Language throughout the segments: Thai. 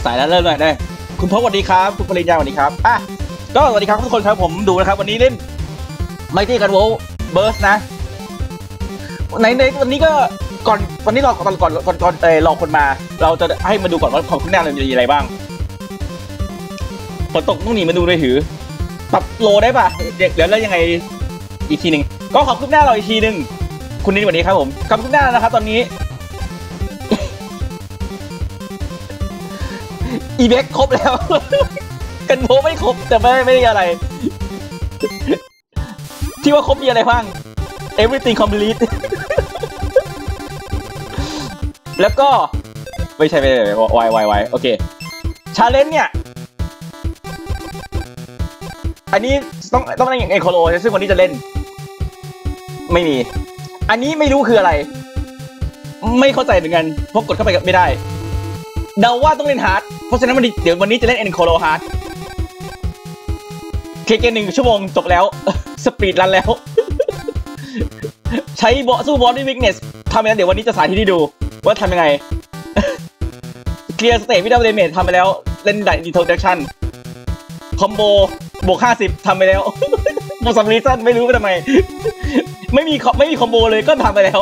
สายแล้วเริ่มเลยได้คุณพ่อสวัสดีครับคุณปริญญาสวัสดีครับก็สวัสดีครับทุกคนครับผมดูนะครับวันนี้เล่นไมตี้กันโวเบิร์สนะในวันนี้ก็ก่อนวันนี้รอก่อนรอคนมาเราจะให้มาดูก่อนว่าของคุณแน่เรามีอะไรบ้างฝนตกต้องหนีมาดูเลยถือปรับโลได้ป่ะเดี๋ยวแล้วยังไงอีกทีหนึ่งก็ขอบคุณหน้าเราอีกทีหนึ่งคุณนิดวันนี้ครับผมขอบคุณหน้านะครับตอนนี้อีเบ็กครบแล้วกันโบไม่ครบแต่ไม่ได้อะไรที่ว่าครบมีอะไรบ้าง everything complete แล้วก็ไม่ใช่วายโอเคชาเลนจ์เนี่ยอันนี้ต้องเล่นอย่างเอโคโลซึ่งวันนี้จะเล่นไม่มีอันนี้ไม่รู้คืออะไรไม่เข้าใจเหมือนกันเพราะกดเข้าไปไม่ได้เดาว่าต้องเล่นฮาร์ดเพราะฉะนั้นเดี๋ยววันนี้จะเล่นเอโคโลฮาร์ดเคเก1 ชั่วโมงจบแล้วสปีดรันแล้วใช้สู้บอสด้วยวิกเนสทำไปแล้วเดี๋ยววันนี้จะสาธิตให้ดูว่าทำยังไงเคลียร์สเตจวิดาเดเมจทำไปแล้วเล่นดีโทรดักชั่นคอมโบบวก50ทำไปแล้วโมซัมรีซันไม่รู้ว่าทำไมไม่มีคอมโบเลยก็ทำไปแล้ว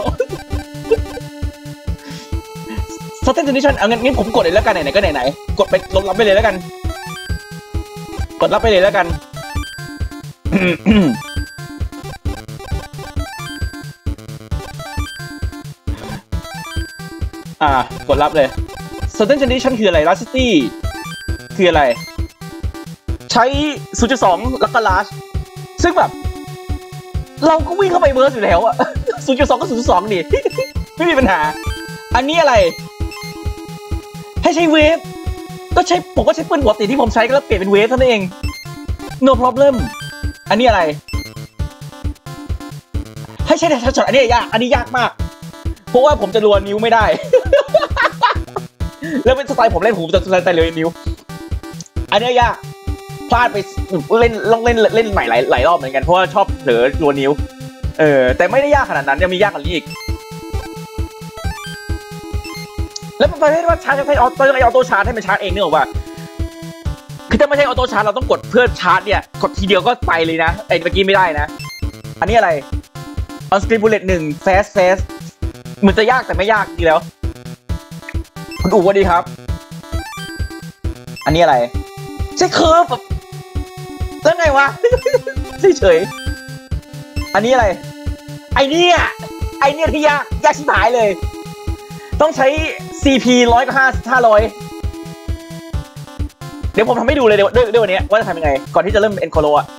สเตนดิชั่นเอางั้นผมกดเลยแล้วกันไหนก็ไหนกดไปลงรับไปเลยแล้วกันกดรับไปเลยแล้วกันกดรับเลย Certain Condition คืออะไร Velocity คืออะไรใช้ 0.2 แล้วก็ Large ซึ่งแบบเราก็วิ่งเข้าไปเบิร์สอยู่แล้วอะ 0.2 ก็ 0.2 ดิ ไม่มีปัญหาอันนี้อะไรให้ใช้เวฟก็ใช้ผมก็ใช้ปืนปกติที่ผมใช้ก็แล้วเปลี่ยนเป็นเวฟเท่านั้นเอง no problem อันนี้อะไรให้ใช้แต่ช็อตอันนี้ยากมากเพราะว่าผมจะรัวนิ้วไม่ได้ แล้วเป็นสไตล์ผมเล่นผมจะสไตล์รัวนิ้วอันนี้ยากพลาดไปเล่นใหม่หลายรอบเหมือนกันเพราะว่าชอบเผลอรัวนิ้วแต่ไม่ได้ยากขนาดนั้นยังมียากกว่านี้อีกแล้วมันประเภทว่าชาร์จให้ออโต้ชาร์จให้มันชาร์จเองเนี่ยหรอว่าคือถ้าไม่ใช่ออโต้ชาร์จเราต้องกดเพื่อชาร์จเนี่ยกดทีเดียวก็ไปเลยนะเมื่อกี้ไม่ได้นะอันนี้อะไรออนสกรีนบูลเลต1 fast เหมือนจะยากแต่ไม่ยากดีแล้วคุณอู๋สวัสดีครับอันนี้อะไรใช่เคิร์ฟแบบแล้วไงวะเฉยอันนี้อะไรไอเนี่ยที่ยากชิบหายเลยต้องใช้ CP 100 กับ 500เดี๋ยวผมทำให้ดูเลยด้วยวันนี้ว่าจะทำยังไงก่อนที่จะเริ่มเอ็นโคโลอะ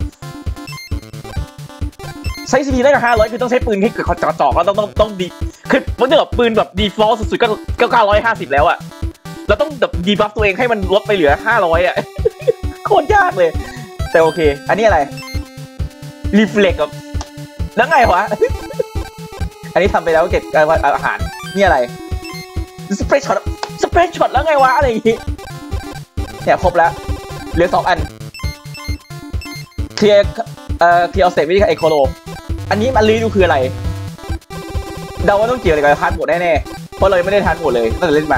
ใช้ CP ได้กับ500คือต้องใช้ปืนที่เกิดจ่อแล้วต้องดีคือมันจะแบบปืนแบบ default สุดๆก็950แล้วอะเราต้องแบบดีบัฟตัวเองให้มันลดไปเหลือ500อะโคตรยากเลยแต่โอเคอันนี้อะไร reflect กับแล้วไงวะอันนี้ทำไปแล้วเก็บอาหารนี่อะไรสเปรย์ช็อตแล้วไงวะอะไรอย่างงี้เนี่ยครบแล้วเหลือ2 อันเคลียร์เอาเสร็จวิธีการเอโคโลอันนี้มันรีดูคืออะไรเดาว่าต้องเกี่ยวอะไรกับทาร์ทโหมดแน่ๆเพราะเราไม่ได้ทาร์ทโหมดเลยตั้งแต่เล่นมา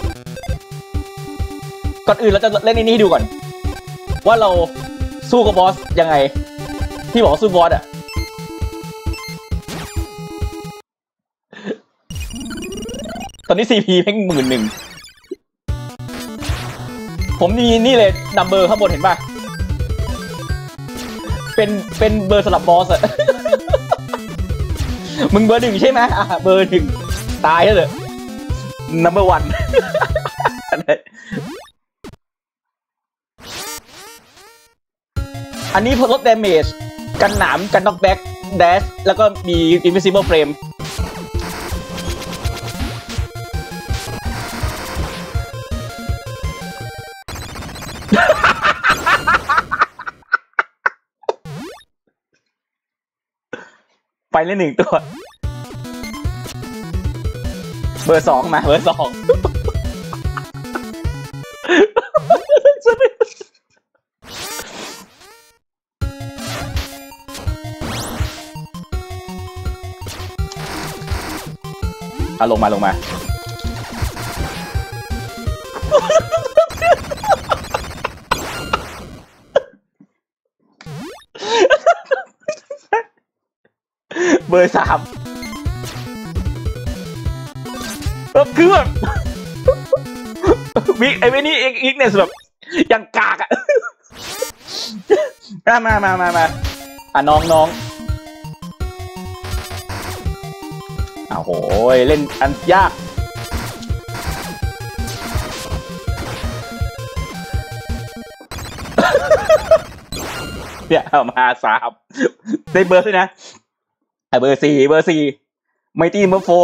ก่อนอื่นเราจะเล่นในนี้ให้ดูก่อนว่าเราสู้กับบอสยังไงที่บอกว่าสู้บอสอะตอนนี้ CP เพ่ง11,000ผมมีนี่เลยนัมเบอร์ข้างบนเห็นป่ะเป็นเบอร์สำหรับบอสอะ มึงเบอร์1ใช่ไหมเบอร์1ตายแล้วเหรอ number 1 อันนี้ลด damage กันหนามกัน knockback dash แล้วก็มี invisible frameไปเลย1 ตัวเบอร์ 2มาเบอร์ 2ลงมาเบอร์3แบบคือแบบวิไอ้เว้ยนี่อีกเนี่ยแบบยังกากอ่ะมาอ่ะน้องอ้าวโหเล่นอันยากเนี่ยมา3ได้เบอร์ด้วยนะเบอร์4ไมตี้เบอร์4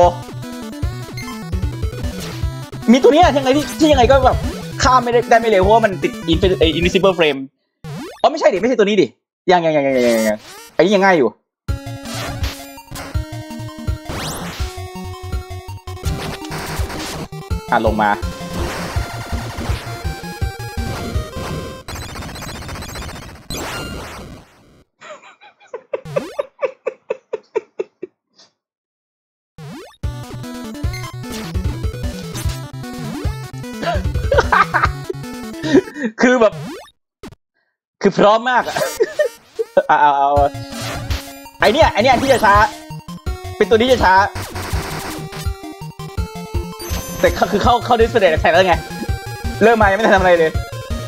มีตัวนี้ยังไงที่ยังไงก็แบบข้ามไม่ได้ไม่เร็วเพราะว่ามันติดinvisible frame อ๋อไม่ใช่ดิไม่ใช่ตัวนี้ดิยังไอ้นี่ยังง่ายอยู่ลงมาคือแบบคือพร้อมมากอ่ะเอาไอเนี้ยที่จะช้าเป็นตัวนี้จะช้าแต่คือเข้าดิสเพลย์แข่งแล้วไงเริ่มมายังไม่ทันทำอะไรเลย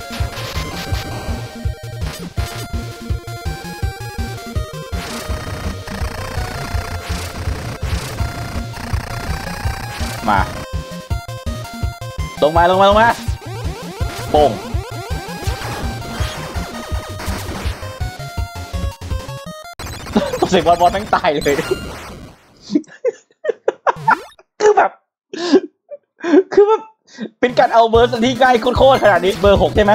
มาลงมาโป่งตัวเสียบอลทั้งตายเลยคือแบบเป็นการเอาเบอร์ที่ง่ายโคตรขนาดนี้เบอร์6ใช่ไหม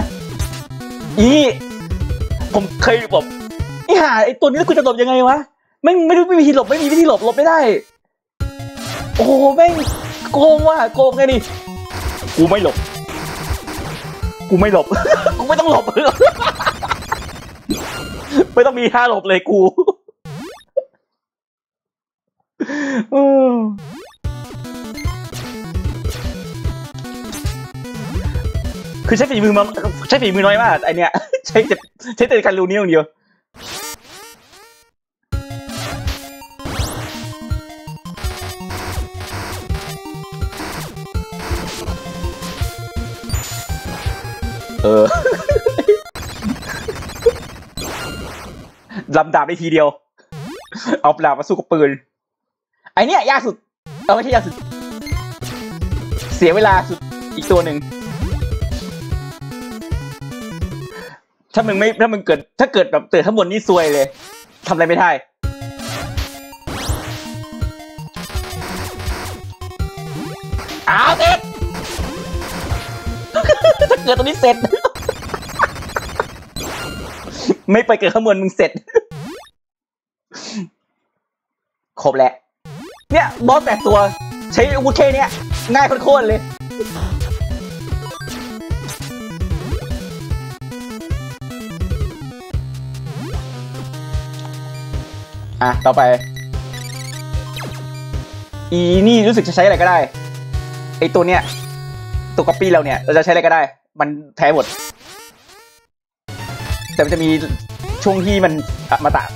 ผมเคยแบบไอ้ตัวนี้คุณจะหลบยังไงวะไม่มีวิธีหลบหลบไม่ได้โอ้โหแม่งโกงไงดิกูไม่หลบกูไม่ต้องหลบไม่ต้องมีท่าหลบเลยกูคือใช้ฝีมือน้อยมากไอเนี้ยใช้แต่การรูนี้อย่างเดียวลำดาบได้ทีเดียวเอาดาบมาสู้กับปืนไอเนี้ยยากสุดไม่ใช่ยากสุดเสียเวลาสุดอีกตัวหนึ่งถ้าเกิดแบบเตือนข้างบนนี่ซวยเลยทำอะไรไม่ได้เสร็จถ้าเกิดตรงนี้เสร็จไม่ไปเกิดข้างบนมึงเสร็จครบแล้วเนี่ยบอส8ตัวใช้อาวุธแค่นี้ง่ายโคตรเลยต่อไปนี่รู้สึกจะใช้อะไรก็ได้ไอตัวเนี้ยตัวก๊อปปี้เราเนี่ยเราจะใช้อะไรก็ได้มันแพ้หมดแต่มันจะมีช่วงที่มันมาตะ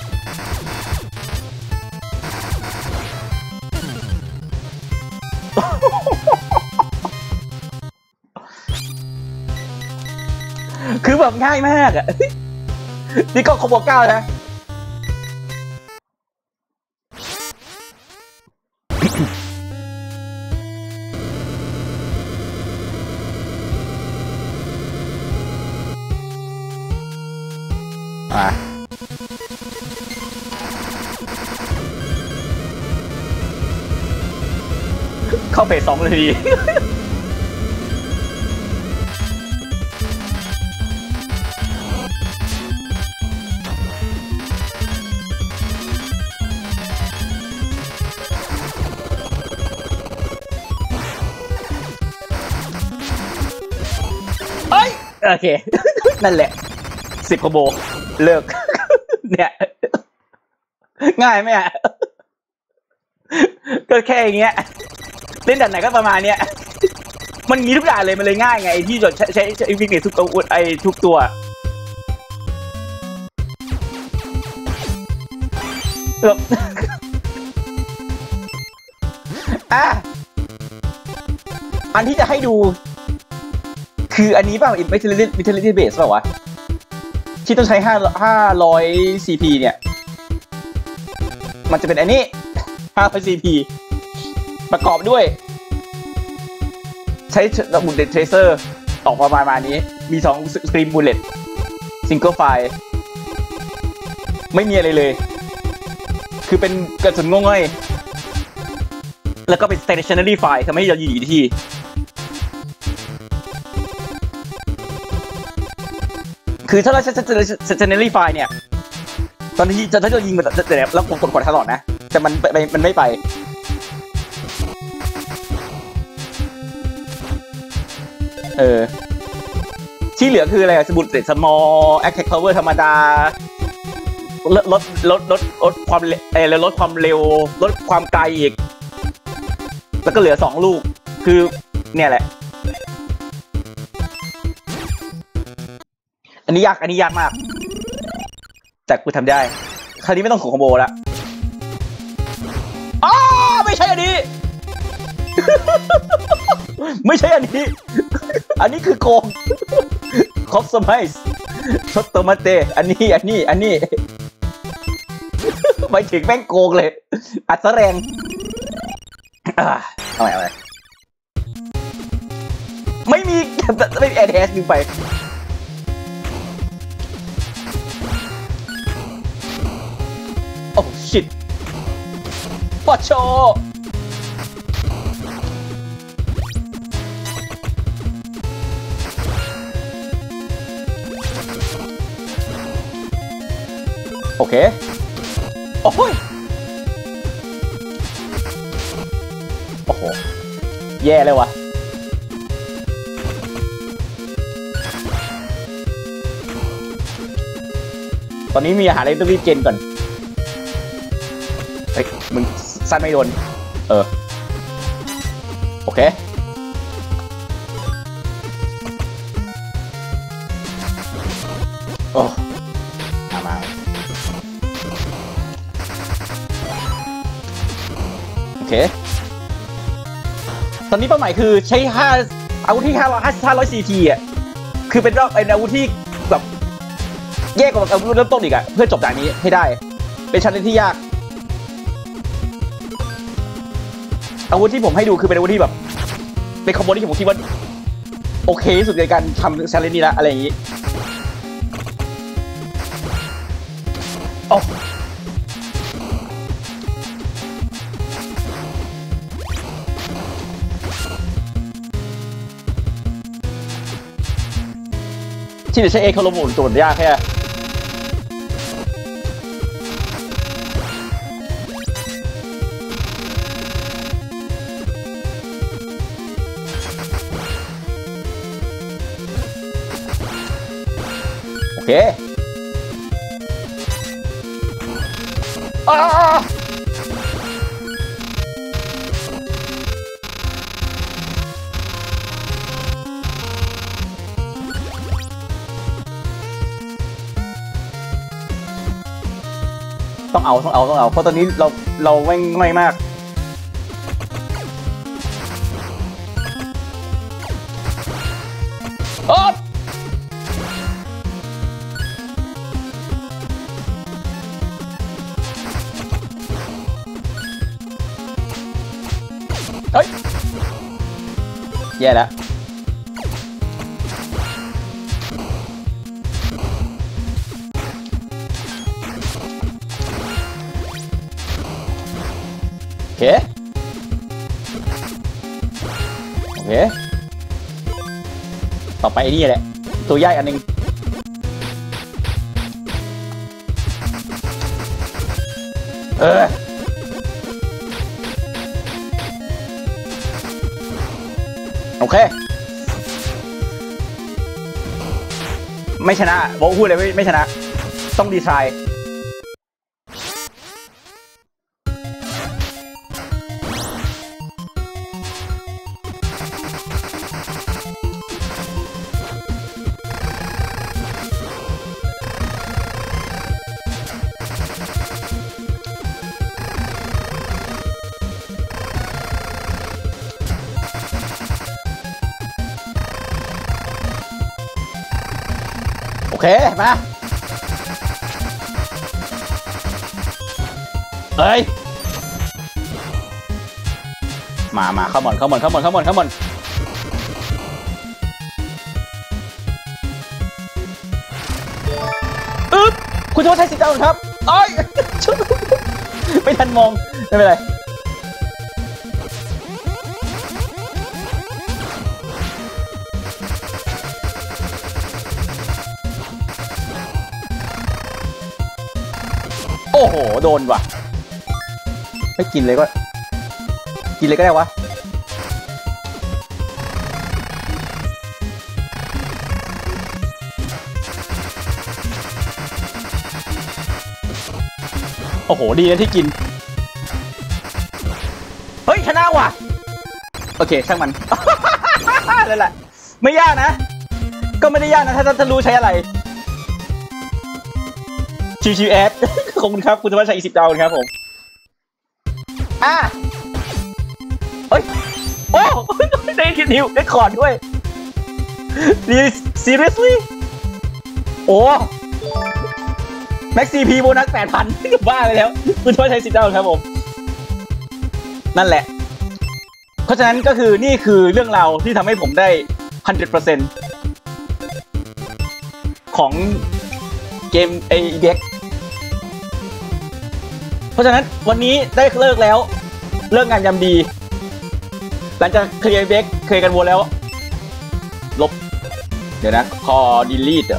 คือแบบง่ายมากอ่ะนี่ก็คอมโบ9นะเข้าเฟส 2เลยดีโอเคนั่นแหละ10 คอมโบเลิกเนี่ยง่ายไหมอ่ะก็แค่อย่างเงี้ยเล่นด่านไหนก็ประมาณเนี้ยมันมีทุกด่านเลยมันเลยง่ายไงที่จะใช้วิกเนสทุกตัวทุกตัวแบบอ่ะอันที่จะให้ดูคืออันนี้เปล่า Vitality Base เปล่าวะที่ต้องใช้500 CP เนี่ยมันจะเป็นอันนี้500 CP ประกอบด้วยใช้บุลเลตเทรเซอร์ออกประมาณนี้มี2สตรีมบุลเลตซิงเกิลไฟล์ไม่มีอะไรเลยคือเป็นกระสุนงง่อยแล้วก็เป็น stationary file ทำให้เราอยู่ที่คือถ้าเราใช้ stationary file เนี่ยตอนที่ถ้าเรายิงมันจะแล้วกดตลอดนะแต่มันไม่ไปที่เหลือคืออะไรสมุดเด็ด small attack power ธรรมดาลดความลดความเร็วลดความไกลอีกแล้วก็เหลือ2ลูกคือเนี่ยแหละอันนี้ยากมากแต่กูทำได้คราวนี้ไม่ต้องขอคอมโบแล้วอ๋อไม่ใช่อันนี้ ไม่ใช่อันนี้อันนี้คือโกงคอสไมส์ช็อตโตมาเตอันนี้หมายถึงแม่งโกงเลยอัดซะแรงเอาใหม่ไม่มีแอดแฮชดึงไปโอ้ชิตปอโชโอเคโอ้ยโอ้โหแย่เลยวะตอนนี้มีอาหารอะไรต้องรีบเจนก่อนเฮ้ยมึงสั้นไม่โดนโอเคโอ้มาโอเคตอนนี้เป้าหมายคือใช้อาวุธที่500 CT อ่ะคือเป็นอาวุธที่แบบแย่กว่าอาวุธเริ่มต้นอีกอะเพื่อจบด่านนี้ให้ได้เป็นชั้นที่ยากอาวุธที่ผมให้ดูคือเป็นอาวุธที่แบบเป็นคอมโบที่ผมคิดว่าโอเคที่สุดในการทำชั้นนี้ละอะไรอย่างนี้โอ้ที่จะใช้เอคาโลมูนตัวยากแค่โอเคต้องเอาเพราะตอนนี้เราแม่งง่อยมากโอ๊ยเฮ้ยแย่แล้วโอเคต่อไปไอ้นี่แหละตัวใหญ่อันนึงโอเคไม่ชนะบอกพูดเลยไม่ชนะต้องดีไซน์เคมาเอ้ยมาเข้ามันอึ๊บคุณโทษใช้สิทธิ์เจ้าครับเอ้ยไม่ทันมองไม่เป็นไรโอ้โหโดนว่ะไม่กินเลยก็ได้วะโอ้โหดีนะที่กินเฮ้ยชนะว่ะโอเคช่างมัน นั่นแหละไม่ยากนะก็ไม่ได้ยากนะถ้ารู้ใช้อะไรชิวๆแอดขอบคุณครับคุณธวัชชัย10 ดาวครับผมเฮ้ยโอ้ได้คิดนิวได้คอร์ดด้วยนี่ seriously โอ้แม็กซีพีโบนัส 8,000 บ้าไปแล้วคุณธวัชชัย10 ดาวครับผมนั่นแหละเพราะฉะนั้นก็คือนี่คือเรื่องราวที่ทำให้ผมได้ 100% ของเกมไอเด็กเพราะฉะนั้นวันนี้ได้เลิกแล้วเลิกงานยามดีหลังจากเคลียร์เด็กเคลียร์กันวนแล้วลบเดี๋ยวนะคอ delete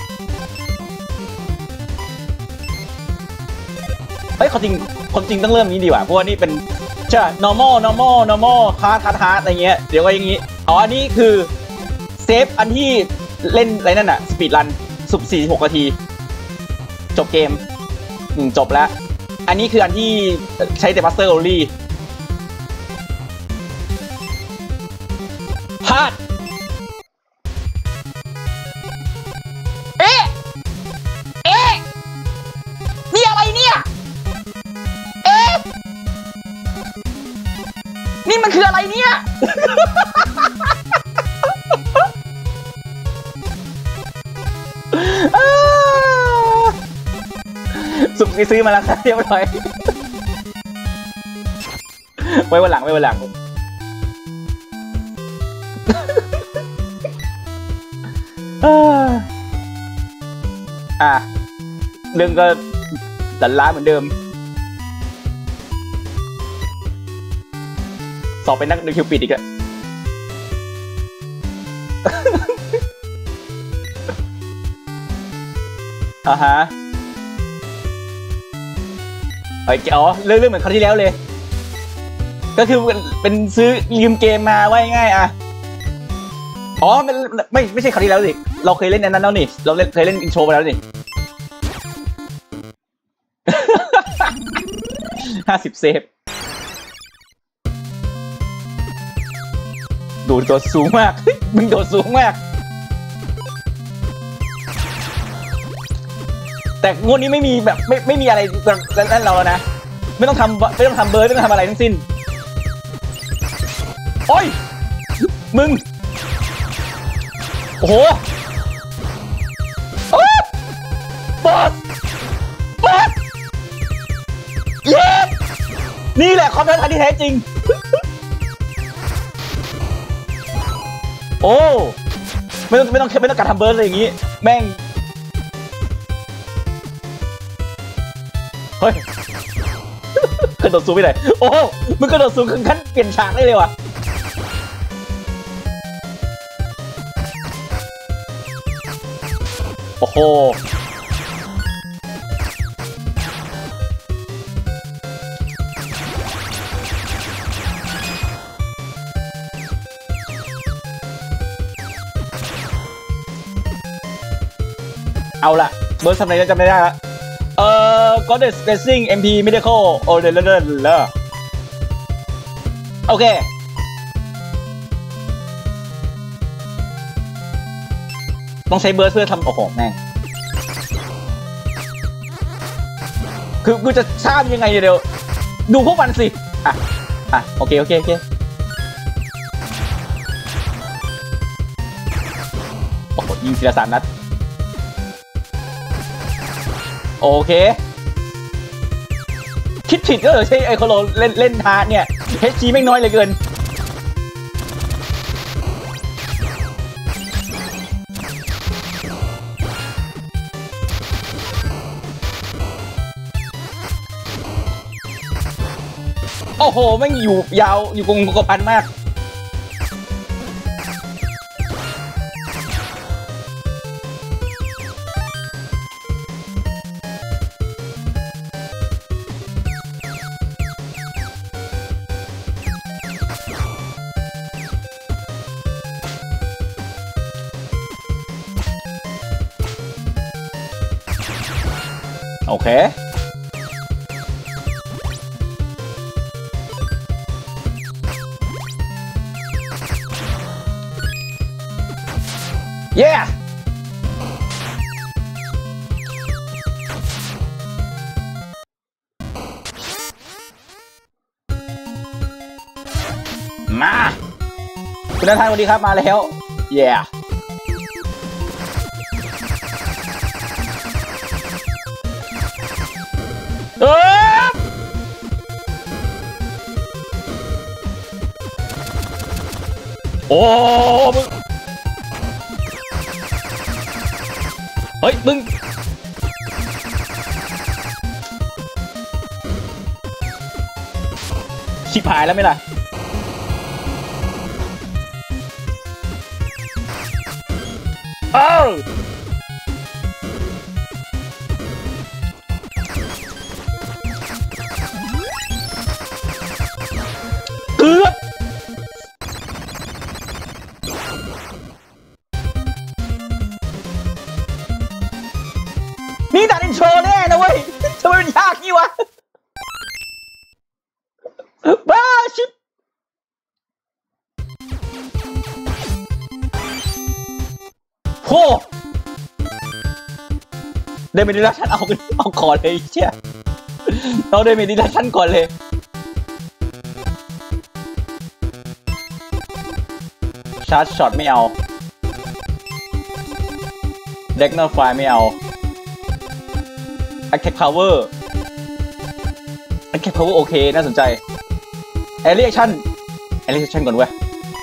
เฮ้ยความจริงต้องเริ่มนี้ดีกว่าเพราะว่านี่เป็นใช่ normal hard อะไรเงี้ยเดี๋ยวว่าอย่างงี้อ๋ออันนี้คือเซฟอันที่เล่นอะไรนั่นน่ะสปีดรันสุบ46 นาทีจบเกมจบแล้วอันนี้คืออันที่ใช้แต่ Master Only พลาดนี่อะไรเนี่ยนี่มันคืออะไรเนี่ย สุกซื้อมาแล้วครับเรียบร้อยไว้วันหลังเรื่องก็ดันล้าเหมือนเดิมสอบเป็นนักดูคิวปิดอีกอะฮะอ๋อเรื่องเหมือนครั้งที่แล้วเลยก็คือเป็นซื้อยืมเกมมาไว้ง่ายอ๋อไม่ใช่ครั้งที่แล้วสิเราเคยเล่นนั้นแล้วนี่เราเคยเล่นอินโทรไปแล้วนี่ 50 เซฟโดดตัวสูงมากมึงโดดสูงมากแต่งวดนี้ไม่มีแบบไม่มีอะไรนั่นเราแล้วนะไม่ต้องทำเบิร์ดไม่ต้องทำอะไรทั้งสิ้นโอ้ยมึงโอ้โหบอสเย้นี่แหละความท้าทายที่แท้จริงโอ้ไม่ต้องการทำเบิร์ดเลยอย่างงี้แม่งเฮ้ยกระโดดสูงไปไหนโอ้มึงกระโดดสูงถึงขั้นเปลี่ยนฉากได้เลยว่ะโอ้โหเอาล่ะเบิร์ดทำอะไรก็จำไม่ได้ละGoddess Blessing MP Miracle โอ้เดินโอเคต้องใช้เบิร์ดเพื่อทำโอ้โหแม่งคือกูจะทราบยังไงเดี๋ยวดูพวกมันสิโอเคโอ้โหยิงทีละ3 นัดโอเคคิดผิดก็เหรอใช่ไอโคโลเล่นฮาร์ดเนี่ยเฮจีไม่น้อยเลยเกินโอ้โหแม่งอยู่ยาวอยู่กงกพันมากโอเคเย้มาคุณนัทานสวัสดีครับมาแล้วเย้โอ้มึงเฮ้ยมึงชิบหายแล้วไหมล่ะเอ้าเกือบนี่ด่านอินโทรแน่นะเว้ยทำไมมันยากงี้วะบ้าชิบโหเดเมดิลัชันเอาก่อนเลยเชี่ยเอาเดเมดิลัชันก่อนเลยชาร์จช็อตไม่เอาเด็กเนอร์ไฟไม่เอาAttack Power Attack Power โอเคน่าสนใจ Area Action Area Action ก่อนเว้ย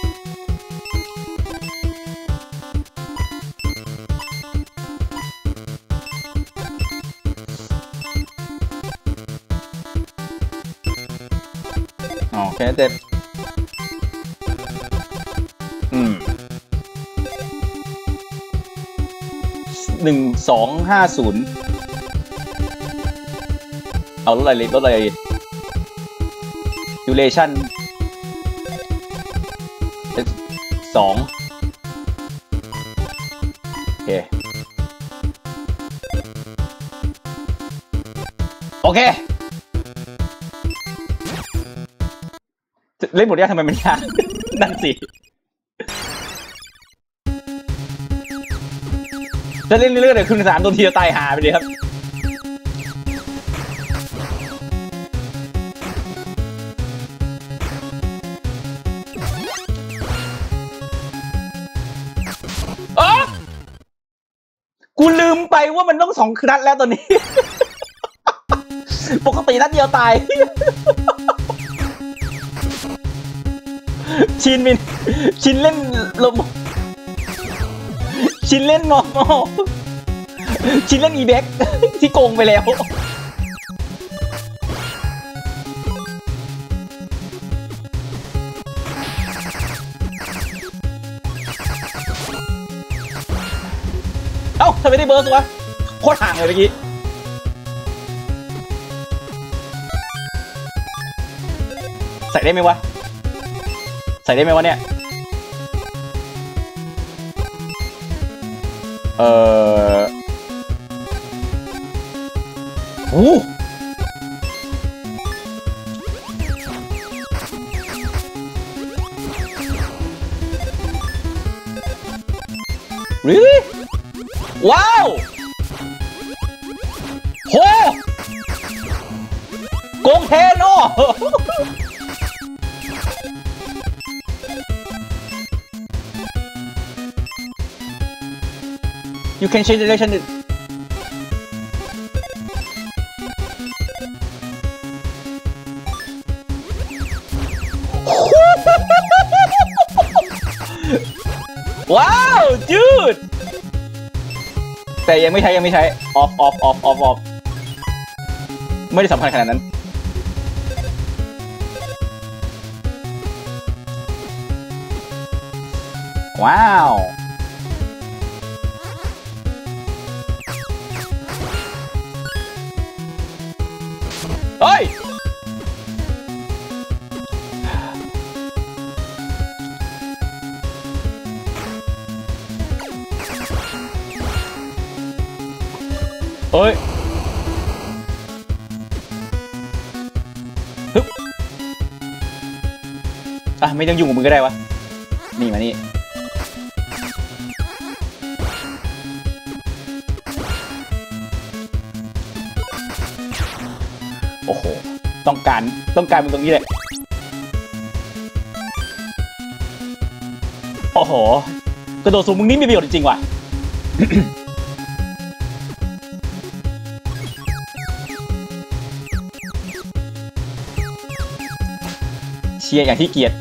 อ๋อแค่เด็ด1250เอาลดอะไรduration 2โอเคเล่นหมดยังทำไมมันยากนั่นสิจะเล่นเรื่อยๆเลยครึ่ง3ตัวทีจะตายหาไปเลยครับกูลืมไปว่ามันต้อง2 นัดแล้วตอนนี้ ปกตินัดเดียวตาย ชินเล่นลมชินเล่นนอร์มอลชินเล่นอีเบ็กที่โกงไปแล้วเอ้าทำไมได้เบิร์สวะโคตรห่างเลยเมื่อกี้ใส่ได้ไหมวะเนี่ยโอ้really ว้าวโหโกงเทนโอYou can change direction ว้าวจูดแต่ยังไม่ใช้ออฟไม่ได้สำคัญขนาดนั้นว้าวเฮ้ยเฮ้ยฮึบอ่ะไม่ต้องยุ่งกับมึงก็ได้วะนี่มานี่โอ้โหต้องการมึงตรงนี้เลยโอ้โหกระโดดสูงมึงนี่มีประโยชน์จริงๆว่ะ เชียร์อย่างที่เกียรติ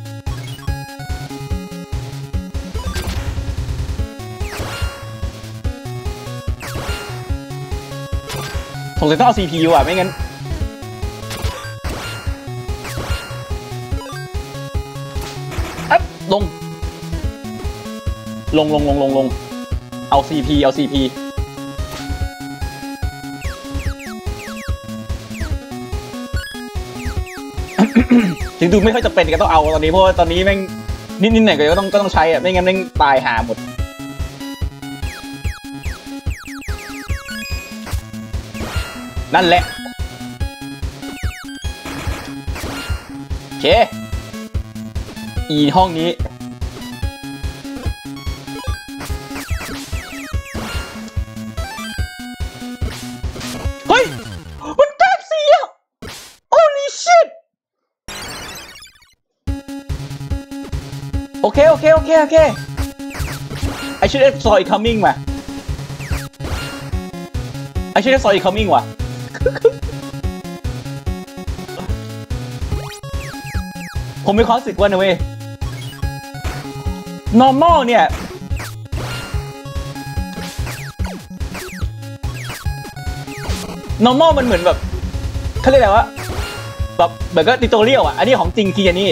สงสัยต้องเอา CPU อ่ะไม่งั้นลงเอา CP ถึงดูไม่ค่อยจะเป็นก็ต้องเอาตอนนี้เพราะว่าตอนนี้แม่งนิดหน่อยก็ต้องใช้อ่ะไม่งั้นแม่งตายหาหมดนั่นแหละโอเคอีห้องนี้เฮ้ยมันแตกเสีย Holy shit โอเค I should have saw it coming ว่ะ I should have saw it coming ว่ะ ผมมีความรู้สึกว่านะเว้ย normal เนี่ย normal มันเหมือนแบบเขาเรียกอะไรวะแบบก็ติโตเรียลอ่ะอันนี้ของจริงคืออันนี้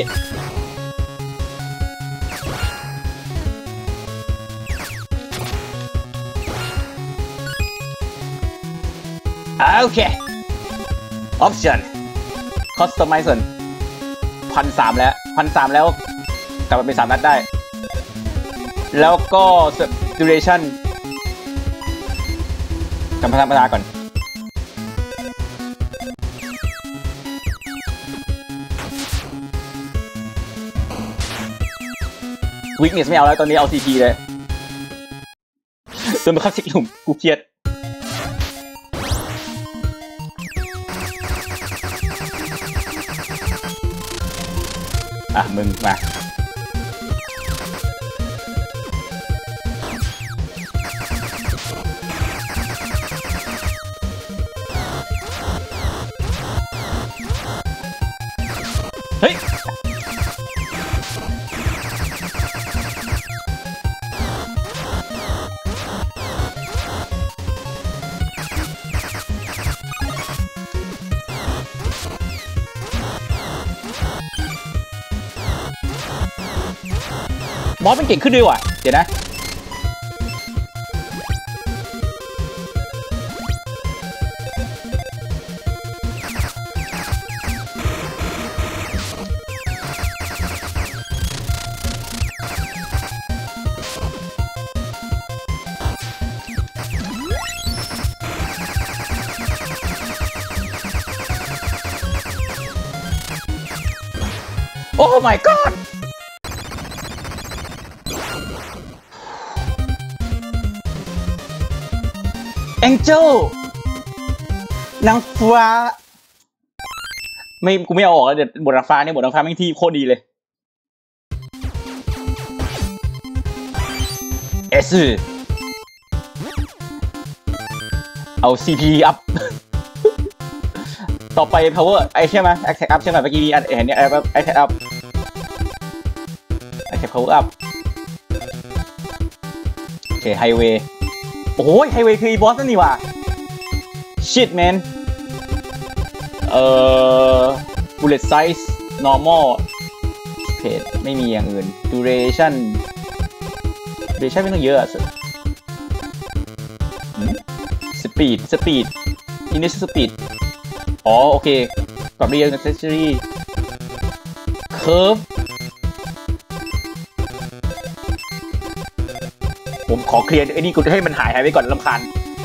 โอเค option customization 1,300แล้วกลับมาเป็น3 นัดได้แล้วก็ duration กลับมาธรรมดาก่อนweakness ไม่เอาแล้วตอนนี้เอา CP เลยจนมาเข้าเช็คหลุมกูเครียดมึงมาเฮ้ยบอสมันเก่งขึ้นด้วยว่ะเดี๋ยวนะโอ้ my god Angel นางฟ้ากูไม่เอาออกแล้วเดี๋ยวบทนางฟ้าเนี่ยบทนางฟ้าแม่งที่โคตรดีเลยเอา CP up ต่อไป power ใช่ไหม attack up ใช่ไหมเมื่อกี้เห็นเนี่ย attack up attack power up เคไฮเวย์โอ้ยไฮเวย์คืออีบอสนั่นนี่ว่ะ shit man bullet size normal speed ไม่มีอย่างอื่น duration ไม่ต้องเยอะspeed initial speed อ๋อโอเคปรับได้เยอะ accessory curve ผมขอเคลียร์ไอ้นี่กูจะให้มันหายไปก่อนรำคาญ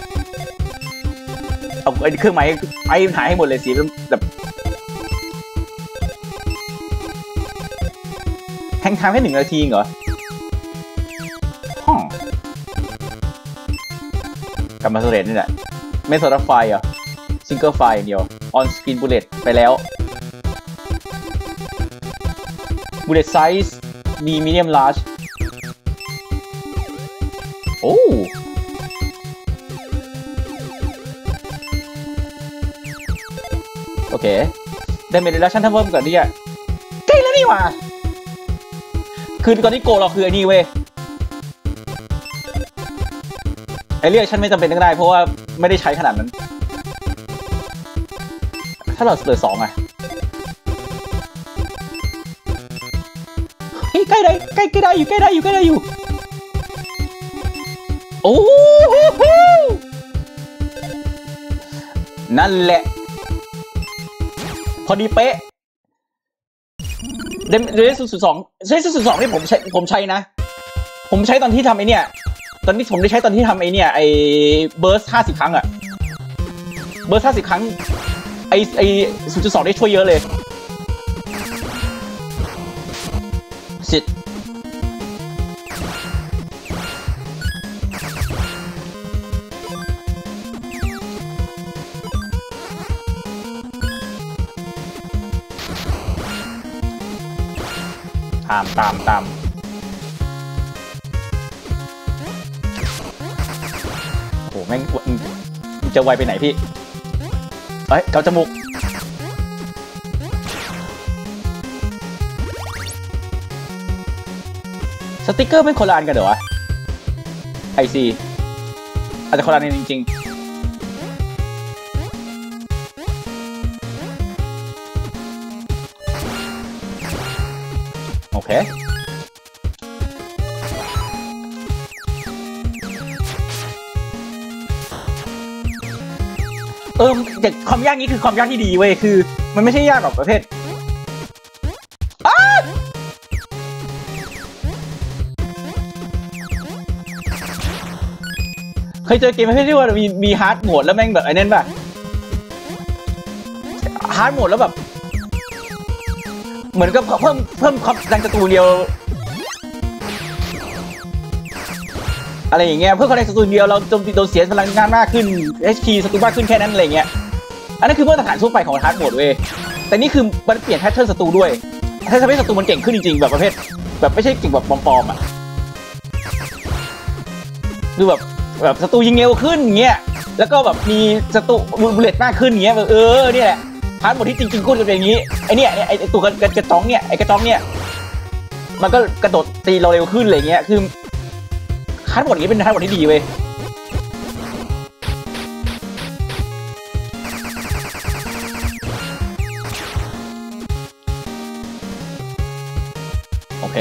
เอาไอ้เครื่องไม้มันหายให้หมดเลยสิแบบแฮงไทม์แค่1 นาทีเหรอกลับมาโซเลตนี่แหละไม่โซลาร์ไฟเหรอซิงเกิลไฟอย่างเดียว on screen bullet ไปแล้ว bullet size B medium large โอ้โอเคได้เมดิลัชั่นทั้งหมดก่อนดิอ่ะใกล้แล้วนี่หว่าคือตอนนี้โกเราคือไอ้นี่เว้ยไอเรียกฉันไม่จำเป็นต้องได้เพราะว่าไม่ได้ใช้ขนาดนั้นถ้าเราเหลือ2อ่ะใกล้ได้อยู่โอ้โหนั่นแหละพอดีเป๊ะเดน0.2ที่ผมใช้นะผมใช้ตอนที่ทำไอเนี่ยตอนนี้ผมได้ใช้ตอนที่ทำไอเนี่ยไอเบิร์ส50 ครั้งอะเบิร์ส50 ครั้งไอ 0.2 ได้ช่วยเยอะเลยสิตามโอ้แม่งจะไวไปไหนพี่เฮ้ยเกาจมูกสติ๊กเกอร์ไม่คนละอันกันเหรอวะไอซีอาจจะคนละอันจริงๆโอเคแต่ความยากนี้คือความยากที่ดีเว้ยคือมันไม่ใช่ยากแบบประเภทเคยเจอเกมประเภทที่ว่ามีฮาร์ดโหมดแล้วแม่งแบบไอ้นั่นป่ะฮาร์ดโหมดแล้วแบบเหมือนกับเพิ่มความแรงศัตรูเดียวอะไรอย่างเงี้ยเพื่อคอนเนคศัตรูเดียวเราโจมตีโดนเสียพลังงานมากขึ้น HP ศัตรูมากขึ้นแค่นั้นอะไรเงี้ยอันนั้นคือมาตรฐานทั่วไปของฮาร์ดโหมดเว้ยแต่นี่คือมันเปลี่ยนแพทเทิร์นศัตรูด้วยถ้าทำให้ศัตรูมันเก่งขึ้นจริงๆแบบประเภทแบบไม่ใช่เก่งแบบปลอมๆอ่ะคือแบบศัตรูยิงเร็วขึ้นเงี้ยแล้วก็แบบมีศัตรูบุลเลตมากขึ้นเงี้ยเนี่ยแหละฮาร์ดโหมดที่จริงๆกูจะเป็นอย่างนี้ไอเนี่ยไอตัวกระจ้องเนี่ยไอกระจ้องเนี่ยมันก็กระโดดตีเราเร็วขึ้นอะไรเงี้ยคือฮาร์ดโหมดนี้เป็นฮาร์ดโหมดที่ดีเว้ยโอเค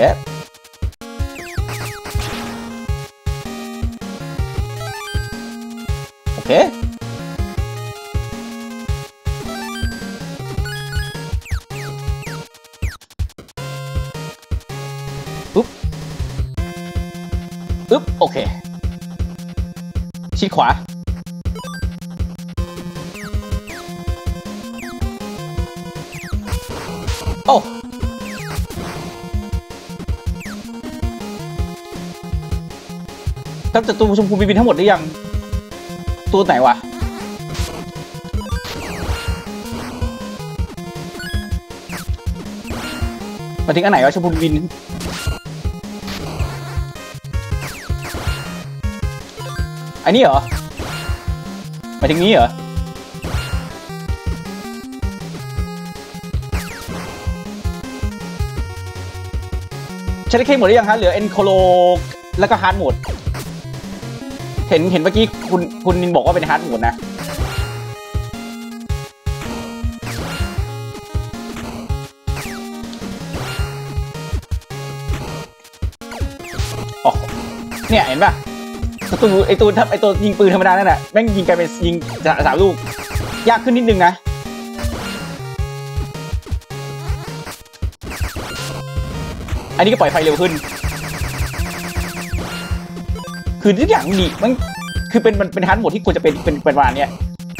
โอเคชิดขวาโอ้ครับแต่ตัวชมพูบินทั้งหมดได้ยังตัวไหนวะมาถึงอันไหนวะชมพูบินอันนี้เหรอมาถึงนี้เหรอใช้ได้แค่หมดหรือยังฮะเหลือเอ็นโคโลแล้วก็ฮาร์ดโหมดเห็นเมื่อกี้คุณนินบอกว่าเป็นฮาร์ดโหมดนะอ๋อเนี่ยเห็นป่ะไอตัวยิงปืนธรรมดานั่นแหละแม่งยิงกลายเป็นยิง3 ลูกยากขึ้นนิดนึงนะอันนี้ก็ปล่อยไฟเร็วขึ้นคือทุกอย่างดีมันคือเป็นฮาร์ดโหมดที่ควรจะเป็นประมาณเนี้ย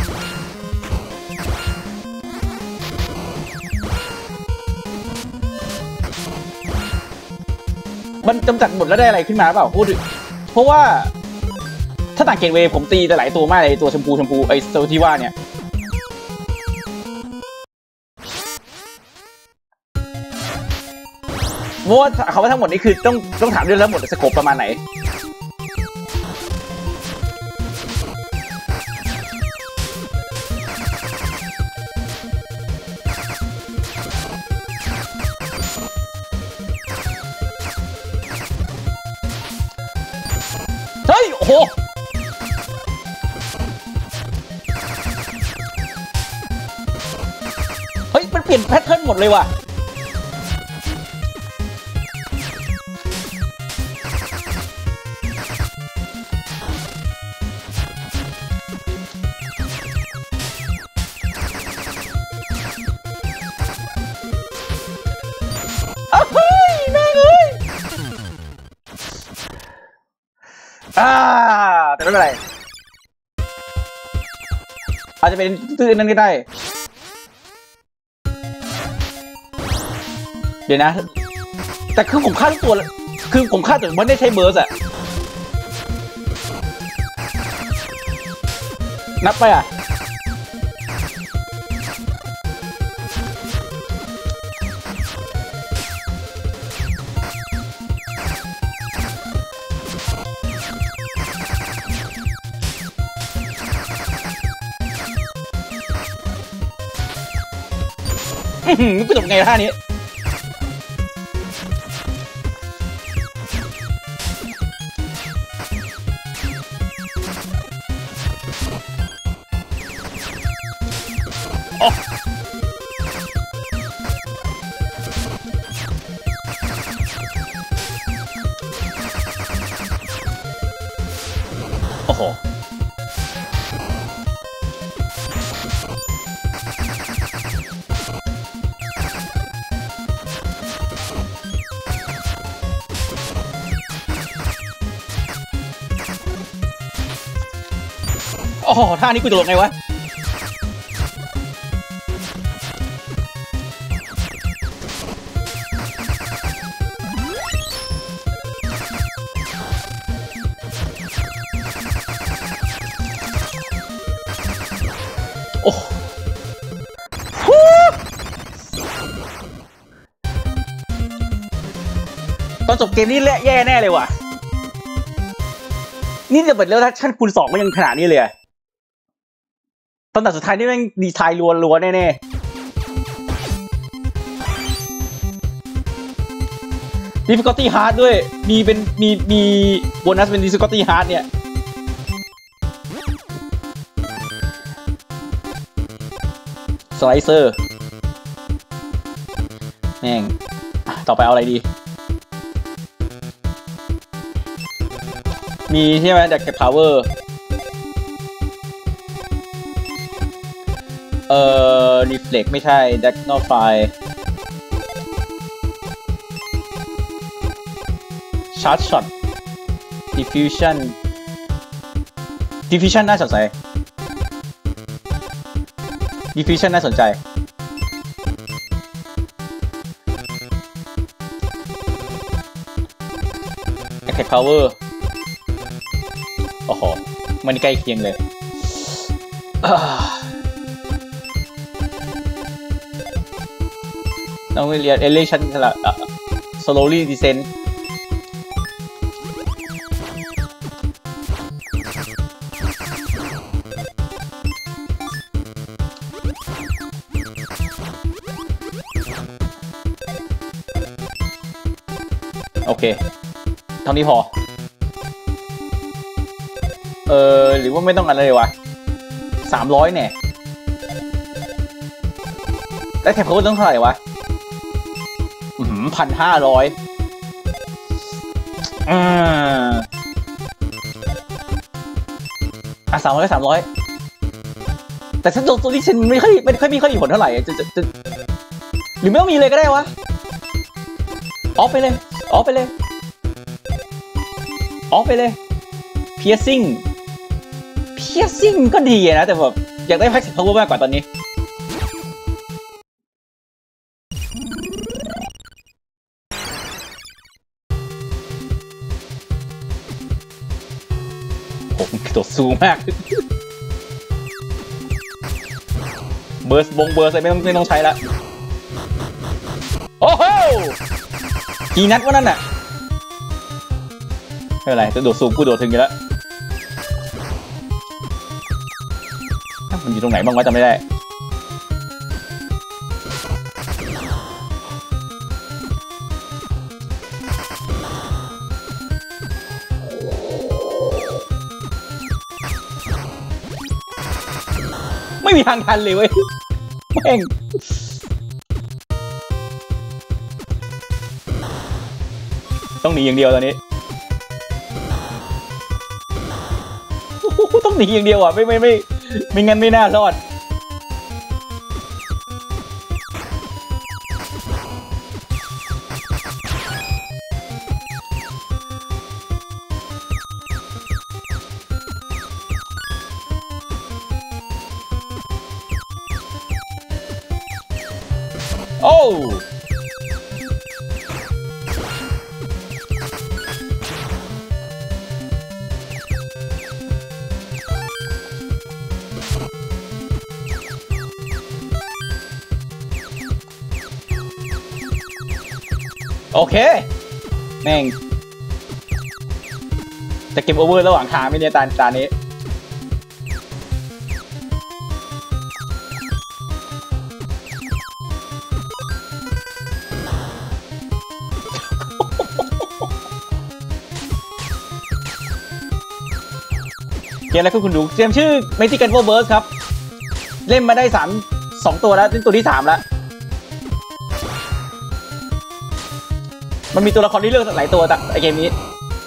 มันจำกัดหมดแล้วได้อะไรขึ้นมาเปล่าพูดเพราะว่าถ้าต่างเกตเวย์ผมตีแต่หลายตัวมากเลยตัวชมพูไอ้ตัวที่ว่าเนี่ยเพราะว่าเขาว่าทั้งหมดนี้คือต้องถามด้วยแล้วหมดสโคปประมาณไหนเฮ้ยโอ้โหเฮ้ยมันเปลี่ยนแพทเทิร์นหมดเลยว่ะเฮ้ยแม่งเลยแต่ไม่เป็นไรอาจจะเป็นตื้นนั้นก็ได้เดี๋ยวนะแต่คือผมฆ่าทุกตัวคือผมฆ่าแต่ไม่ได้ใช้เบอร์สอะนับไปอ่ะกูจบไงท่านี้โอ้โหโอ้โหท่านี้กูจะลงไงวะโอ้ตอนจบเกมนี้แย่แน่เลยว่ะนี่จะเปิดแล้วถ้าชั้นคูณ 2มันยังขนาดนี้เลยตอนตัดสุดท้ายนี่แม่งดีไซน์รัวๆแน่ๆ difficulty hard ด้วยมีโบนัสเป็น difficulty hard เนี่ยสไลเซอร์แม่งต่อไปเอาอะไรดีมีใช่ไหมดักเก็บ power reflect ไม่ใช่ diagonal file charge shot diffusion น่าสนใจ diffusion น่าสนใจattack power โอ้โหมันใกล้เคียงเลยต้องเรียน elevation สลับ slowly descent โอเคเท่านี้พอหรือว่าไม่ต้องอะไรเลยวะ300เนี่ยแล้วแคปเพิ่มต้องเท่าไหร่วะ1,500300แต่ฉันตัวนี้ฉันไม่ค่อยมีผลเท่าไหร่จะหรือไม่ต้องมีเลยก็ได้วะออฟไปเลยpiercing ก็ดีนะแต่แบบอยากได้ passive power มากกว่าตอนนี้ผมตัวสูงมากเบอร์อะไรไม่ต้องใช้ละโอ้โหกี่นัดวะนั่นน่ะไม่เป็นไรจะโดดสูงกูโดดถึงอยู่แล้วมันอยู่ตรงไหนบ้างวะจำไม่ได้ไม่มีทางทันเลยเว้ยแม่งต้องหนีอย่างเดียวตอนนี้ต้องหนีอย่างเดียวอ่ะไม่งั้นไม่น่ารอดโอ้โอเคแม่งจะเก็บโอเวอร์ระหว่างทางไม่เนี่ยตานี้เกมอะไรคุณดูเกมชื่อ Magic Gun Burst ครับเล่นมาได้2ตัวแล้วนี่ตัวที่3แล้วมันมีตัวละครที่เลือกหลายตัวแต่ไอเกมนี้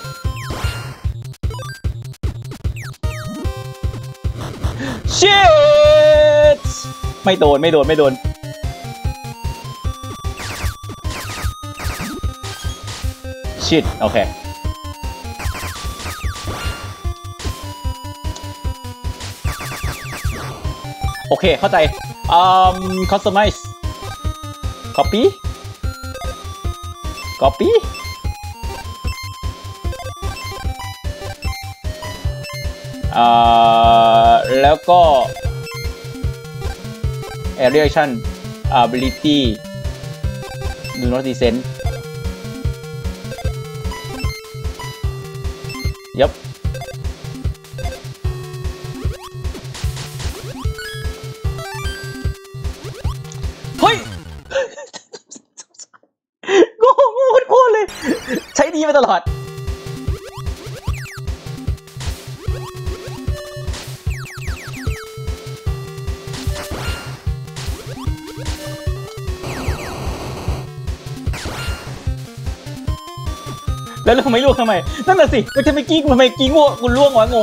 ชิตไม่โดนชิตโอเคเข้าใจcustomize copy แล้วก็ area action ability do not descend ยับเฮ้ยโง่โคตรเลยใช้ดีมาตลอดแล้วทำไมล่วงทำไมนั่นน่ะสิแล้วทำไมกี้ง่วงกูล่วงวะงง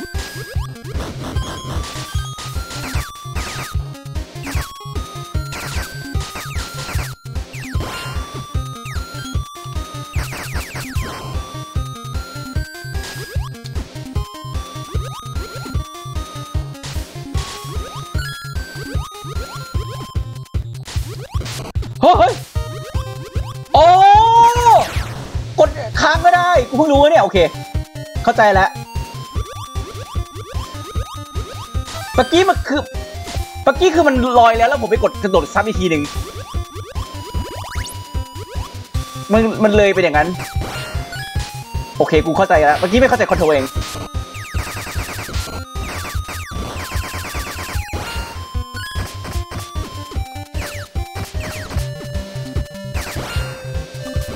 เฮ้ยโอ้กดค้างไม่ได้กูเพิ่งรู้เนี่ยโอเคเข้าใจแล้วเมื่อกี้คือมันลอยแล้วผมไปกดกระโดดซ้ำอีกทีหนึ่งมันเลยเป็นอย่างนั้นโอเคกูเข้าใจแล้วเมื่อกี้ไม่เข้าใจคอนโทรลเอง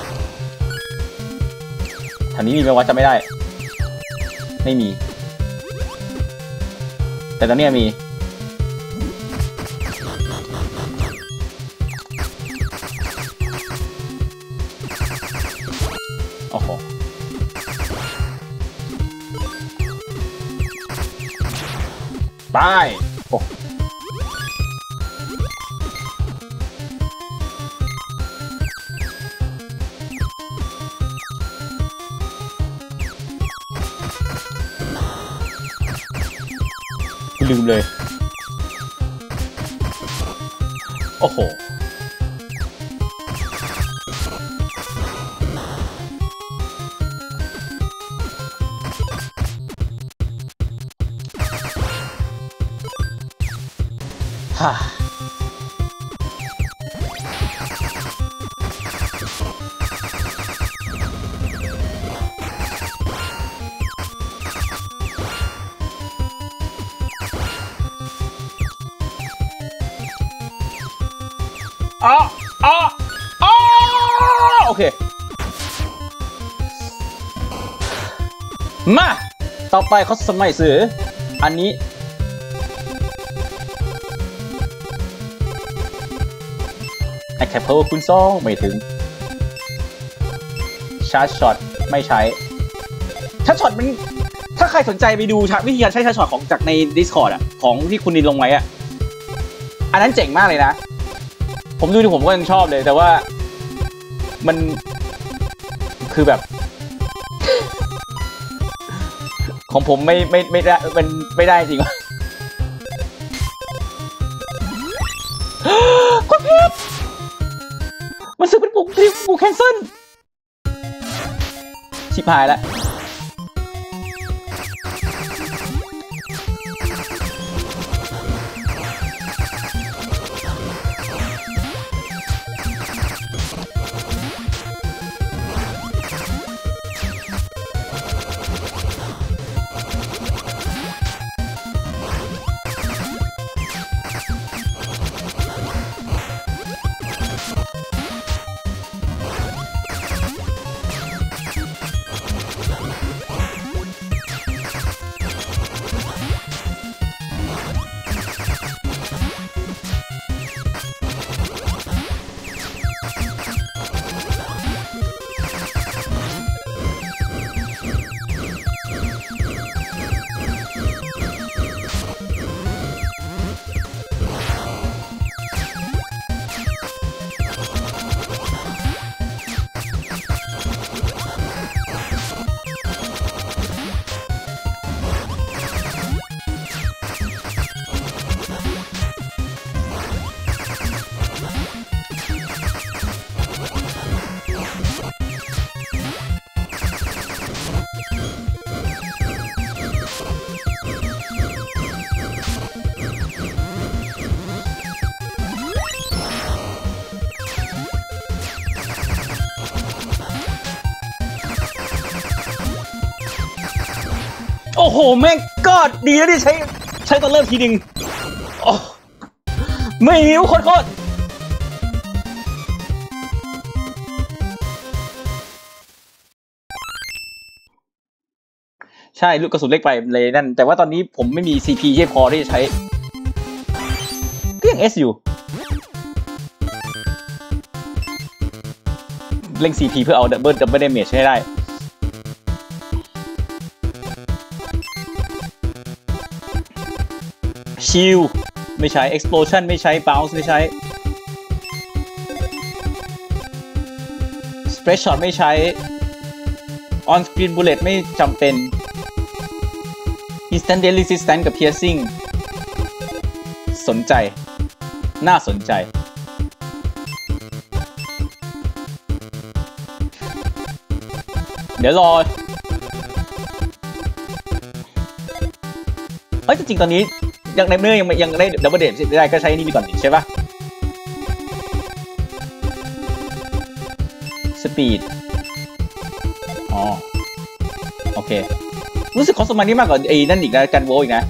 แถวนี้มีไหมวะจำไม่ได้ไม่มีแต่ตอนนี้มีโอ้โหไปโอ้ลืมเลยโอ้โหฮ่าอ๋ออ๋ออ๋อโอเคมาต่อไปเขาสมัยสื่ออันนี้ไอแคปเปิลคุณซ่องไม่ถึงชาร์จช็อตไม่ใช้ชาร์จช็อตมันถ้าใครสนใจไปดูวิธีการใช้ชาร์จช็อตของจากใน Discord อ่ะของที่คุณนินลงไว้อ่ะอันนั้นเจ๋งมากเลยนะผมดูผมก็ยังชอบเลยแต่ว่ามันคือแบบของผมไม่ได้มันไม่ได้จริงคุณเพชรมันซื้อเป็นปุ่มแคนเซิลชิบหายแล้วโอ้โหแม่งก็ดีแล้วที่ใช้ตอนเริ่มทีนึงโอ้ไม่หิวโคตรใช่ลูกกระสุนเล็กไปเลยนั่นแต่ว่าตอนนี้ผมไม่มี CP ที่พอที่จะใช้ก็ยัง S อยู่เล่ง CP เพื่อเอาดับเบิลดาเมจให้ได้ชิลไม่ใช้ explosion ไม่ใช้ bounce ไม่ใช้ spread shot ไม่ใช้ on screen bullet ไม่จำเป็น instant deadly resistance กับ piercing สนใจน่าสนใจเดี๋ยวรอจริงๆตอนนี้ยังในเมื่อยังได้ดับเบิลเดทได้ก็ใช้นี่ไปก่อนใช่ปะสปีดอ๋อโอเครู้สึกคอสมันนี่มากกว่าไอ้นั่นอีกนะกันโวอีกนะ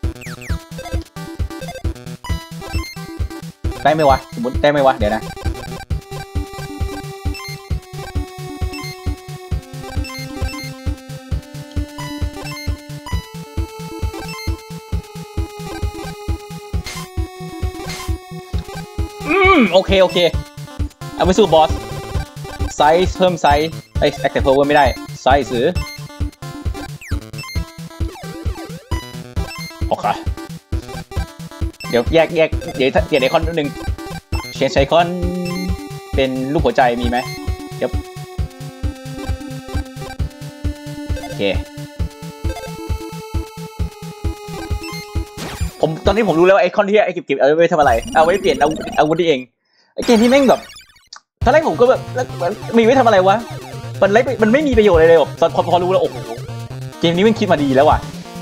ได้ไหมวะสมมติได้ไหมวะเดี๋ยวนะโอเคเอาไปสู้บอสไซส์เพิ่มไซส์ไอ้แอคเทอร์เพอร์ไม่ได้ไซส์ซื้อโอเคเดี๋ยวแยกเดี๋ยวไอคอนนิดนึงเชนไอคอนเป็นรูปหัวใจมีไหมเดี๋ยวโอเคตอนนี้ผมรู้แล้วว่าไอคอนที่ไอเก็บเอาไว้ทำอะไรเอาไว้เปลี่ยนอาวุธนี่เองไอเกมที่แม่งแบบตอนแรกผมก็แบบมีไว้ทำอะไรวะมันไม่มีประโยชน์เลยแบบพอรู้แล้วโอ้โหเกมนี้มันคิดมาดีแล้วว่ะ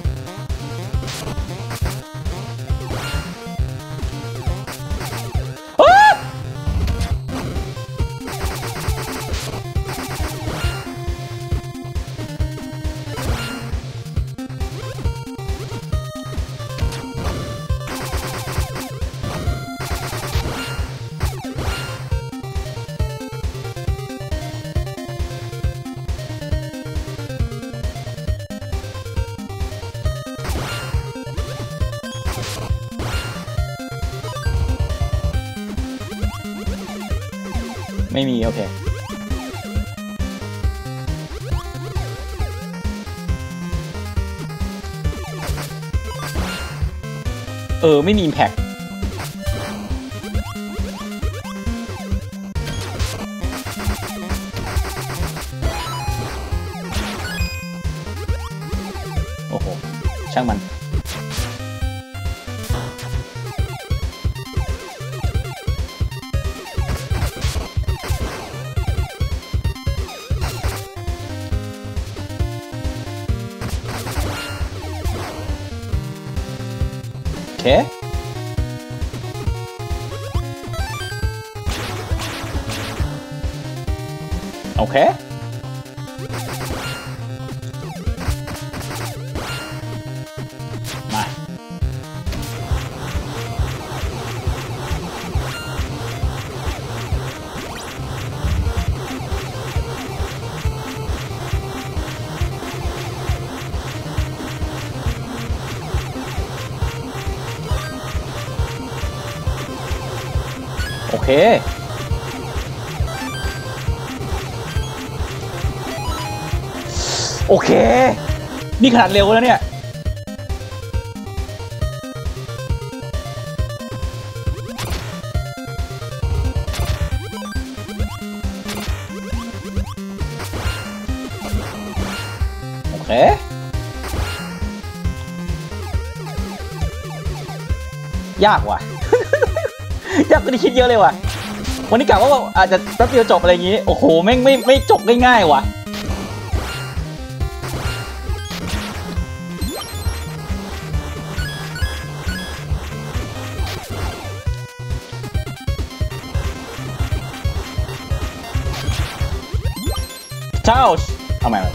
ไม่มีโอเคไม่มี impact โอ้โหช่างมันโอเคโอเคมาโอเคโอเคนี่ขนาดเร็วแล้วเนี่ยโอเคยากว่ะ ยากกว่าที่คิดเยอะเลยว่ะวันนี้กะว่าอาจจะแป๊บเดียวจบอะไรอย่างงี้โอ้โหแม่งไม่จบง่ายๆว่ะเจ้าเอาใหม่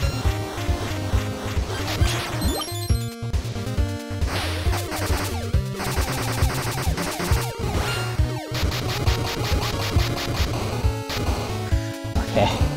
โอเค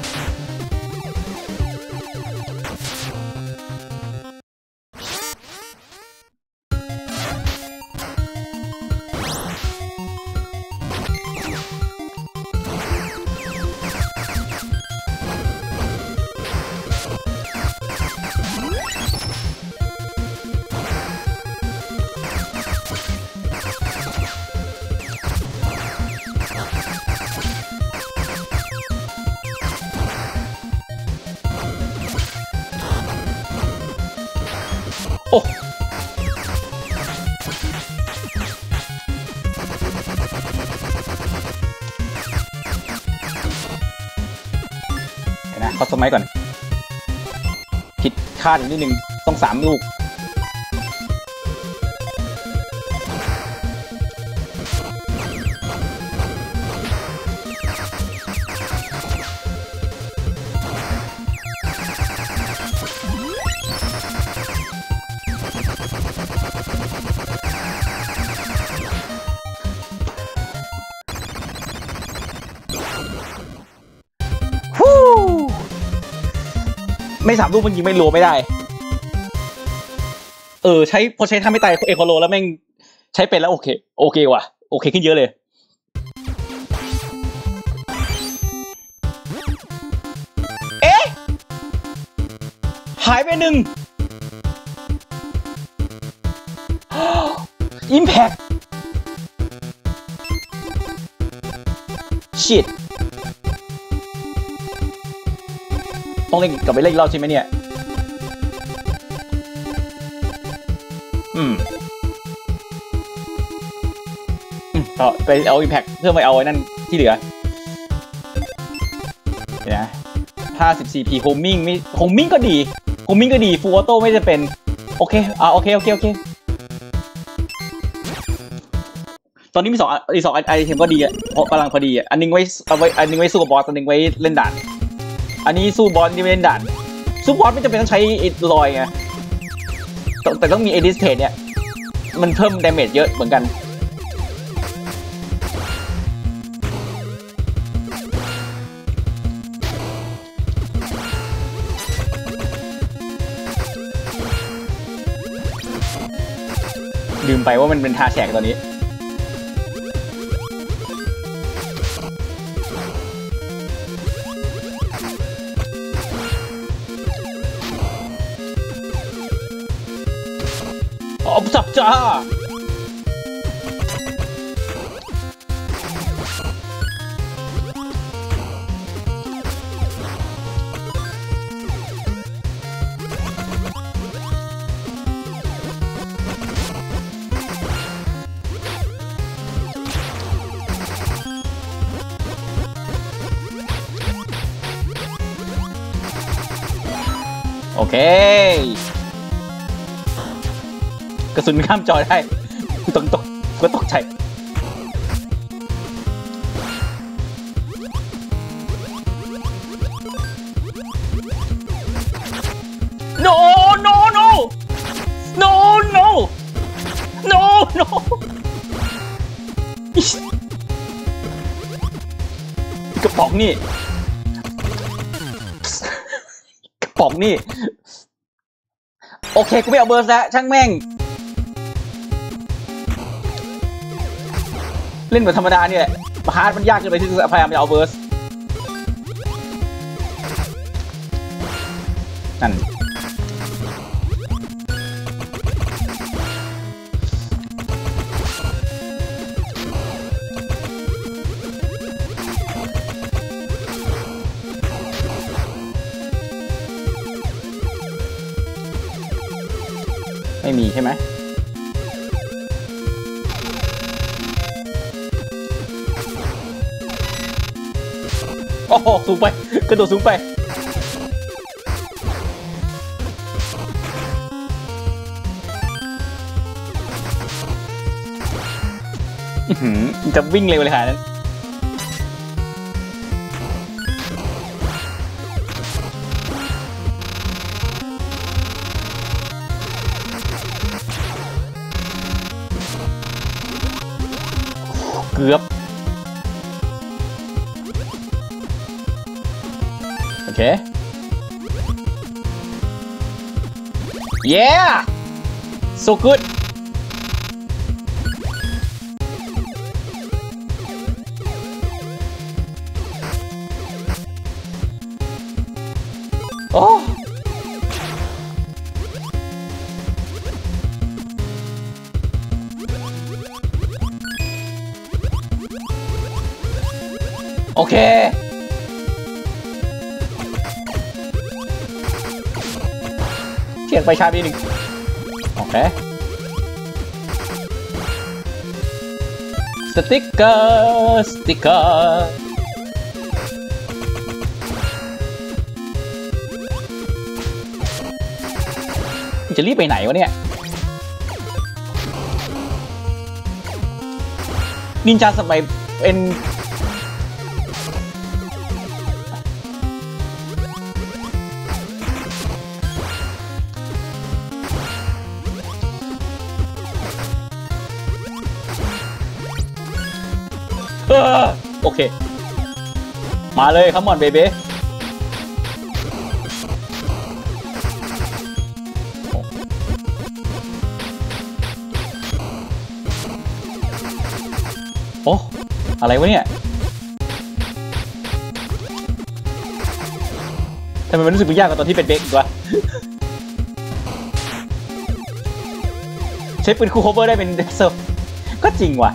โอ้เดี๋ยวนะเขาสมัยก่อนผิดคาดอีกนิดนึงต้อง3 ลูกไม่3 ลูกมันยิงไม่รัวไม่ได้พอใช้ทำไม่ตายเอโคโลแล้วแม่งใช้เป็นแล้วโอเคว่ะโอเคขึ้นเยอะเลยายไปหนึ่ง Impact Shit ต้องเล่นกลับไปเล่นอีกรอบใช่ไหมเนี่ยต่อไปเอา Impact เพื่อไปเอาไอ้นั่นที่เหลือเดี๋ยวนะ 54p homing ไม่ homing ก็ดี homing ก็ดี full auto ไม่จะเป็นโอเคโอเคตอนนี้มี2ไอเทมก็ดีอ่ะกำลังพอดีอ่ะอันนึงไว้สู้กับบอสอันนึงไว้เล่นด่านอันนี้สู้บอสนี่ไม่เล่นด่านสู้บอสไม่จำเป็นต้องใช้ลอยไงแต่ต้องมีเอดิสเพดเนี่ยมันเพิ่มดาเมจเยอะเหมือนกันลืมไปว่ามันเป็นทาแฉกตอนนี้สับจ้าโอเคกระสุนข้ามจอได้ก็ตกใจโนกระป๋องนี่โอเคกูไม่เอาเบอร์ซะช่างแม่งเล่นแบบธรรมดานี่แหละฮาร์ดมันยากเกินไปที่จะพยายามจะเอาเบอร์สนั่นไม่มีใช่ไหมโอ้โหสูงไปกระโดดสูงไปจะวิ่งเร็วเลยขนาดนั้นเกือบโอเค yeah so good โอ้โอเคเฉียดไปชาร์จนิดนึงโอเคสติ๊กเกอร์จะรีบไปไหนวะเนี่ยนินจาสมัยเป็นโอเคมาเลยคัมอนเบเบ้โอ้อะไรวะเนี่ยทำไมมันรู้สึกยากกว่าตอนที่เป็นเบคอีกวะใช้ปืนคูลโคเวอร์ได้เป็นเดเซอร์ก็จริงว่ะ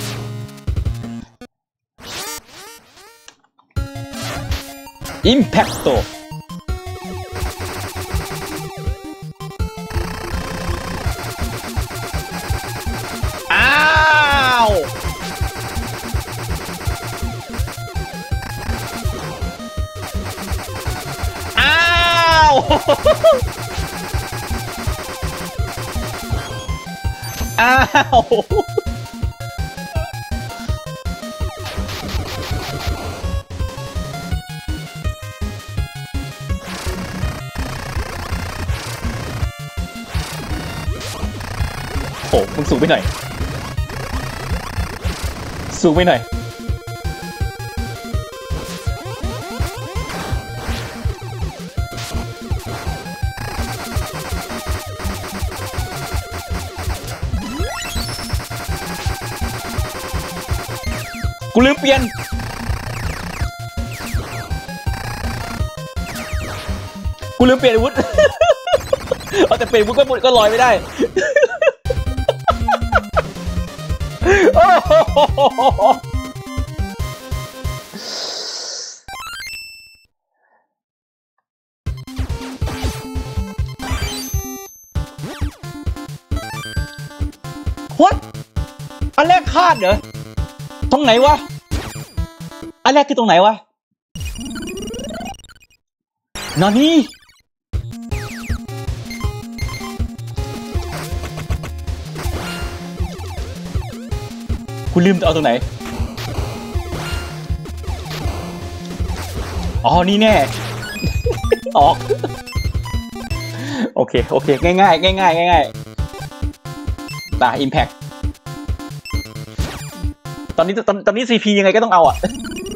Impacto อ้าวอ้าวอ้าวโอ้มึงสูงไปหน่อยสูงไปหน่อยกูลืมเปลี่ยนอาวุธ เอาแต่เปลี่ยนอาวุธก็ลอยไม่ได้ โอ้โหWhat อันแรกคาดเหรอตรงไหนวะอันแรกคือตรงไหนวะนอนี่คุณลืมจะเอาตรงไหนอ๋อนี่แน่ ออก โอเคง่ายตา Impact ตอนนี้ CP ยังไงก็ต้องเอาอ่ะ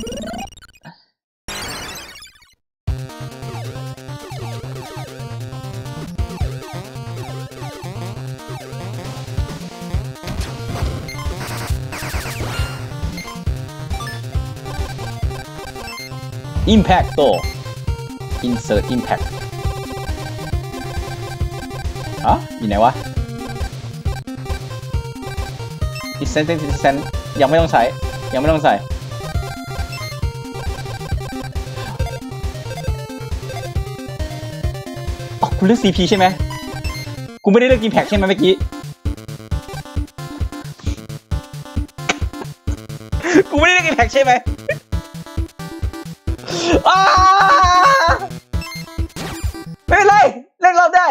Impacto Insert Impact อ๋ออยู่ไหนวะ Distance ยังไม่ต้องใช้อ๋อคุณเลือก CP ใช่ไหมกูไม่ได้เลือก Impact ใช่ไหมเมื่อกี้ กูไม่ได้เลือก Impact ใช่ไหมไม่เป็นไรเล่นรอบได้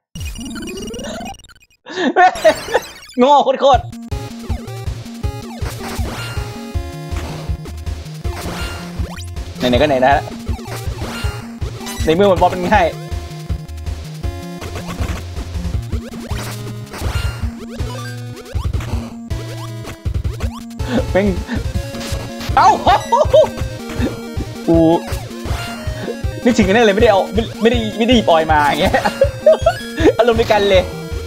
โง่โคตรไหนๆก็ไหนนะในเมื่อมันบอลเป็นง่ายเป็นเอ้ากูนึกถึงกันได้เลยไม่ได้ปล่อยมาอย่างเงี้ย อารมณ์ด้วยกันเลย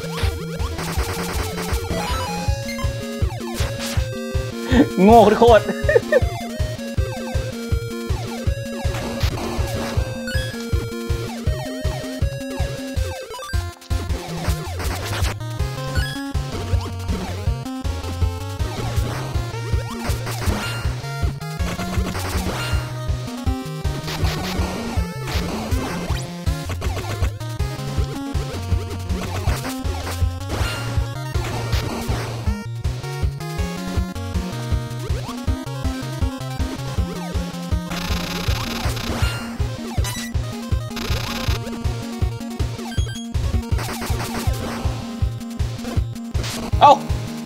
โง่โคตรเอ้า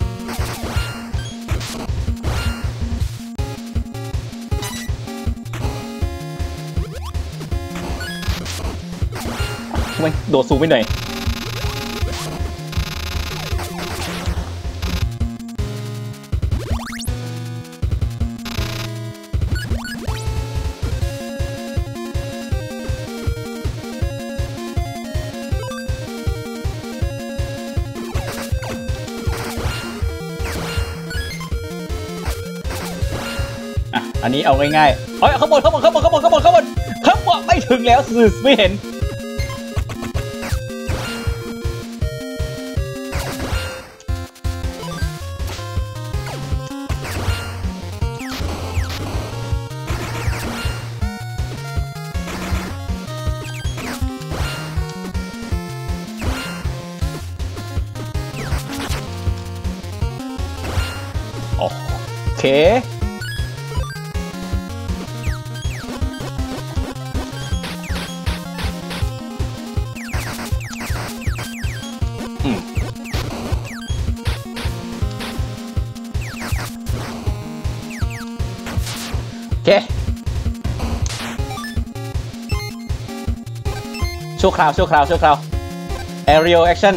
ทำไมโดดสูงไปหน่อยอันนี้เอาง่ายๆเฮ้ยข้างบนไม่ถึงแล้วสื่อไม่เห็นเคโอเคชั่วคราว Aerial Action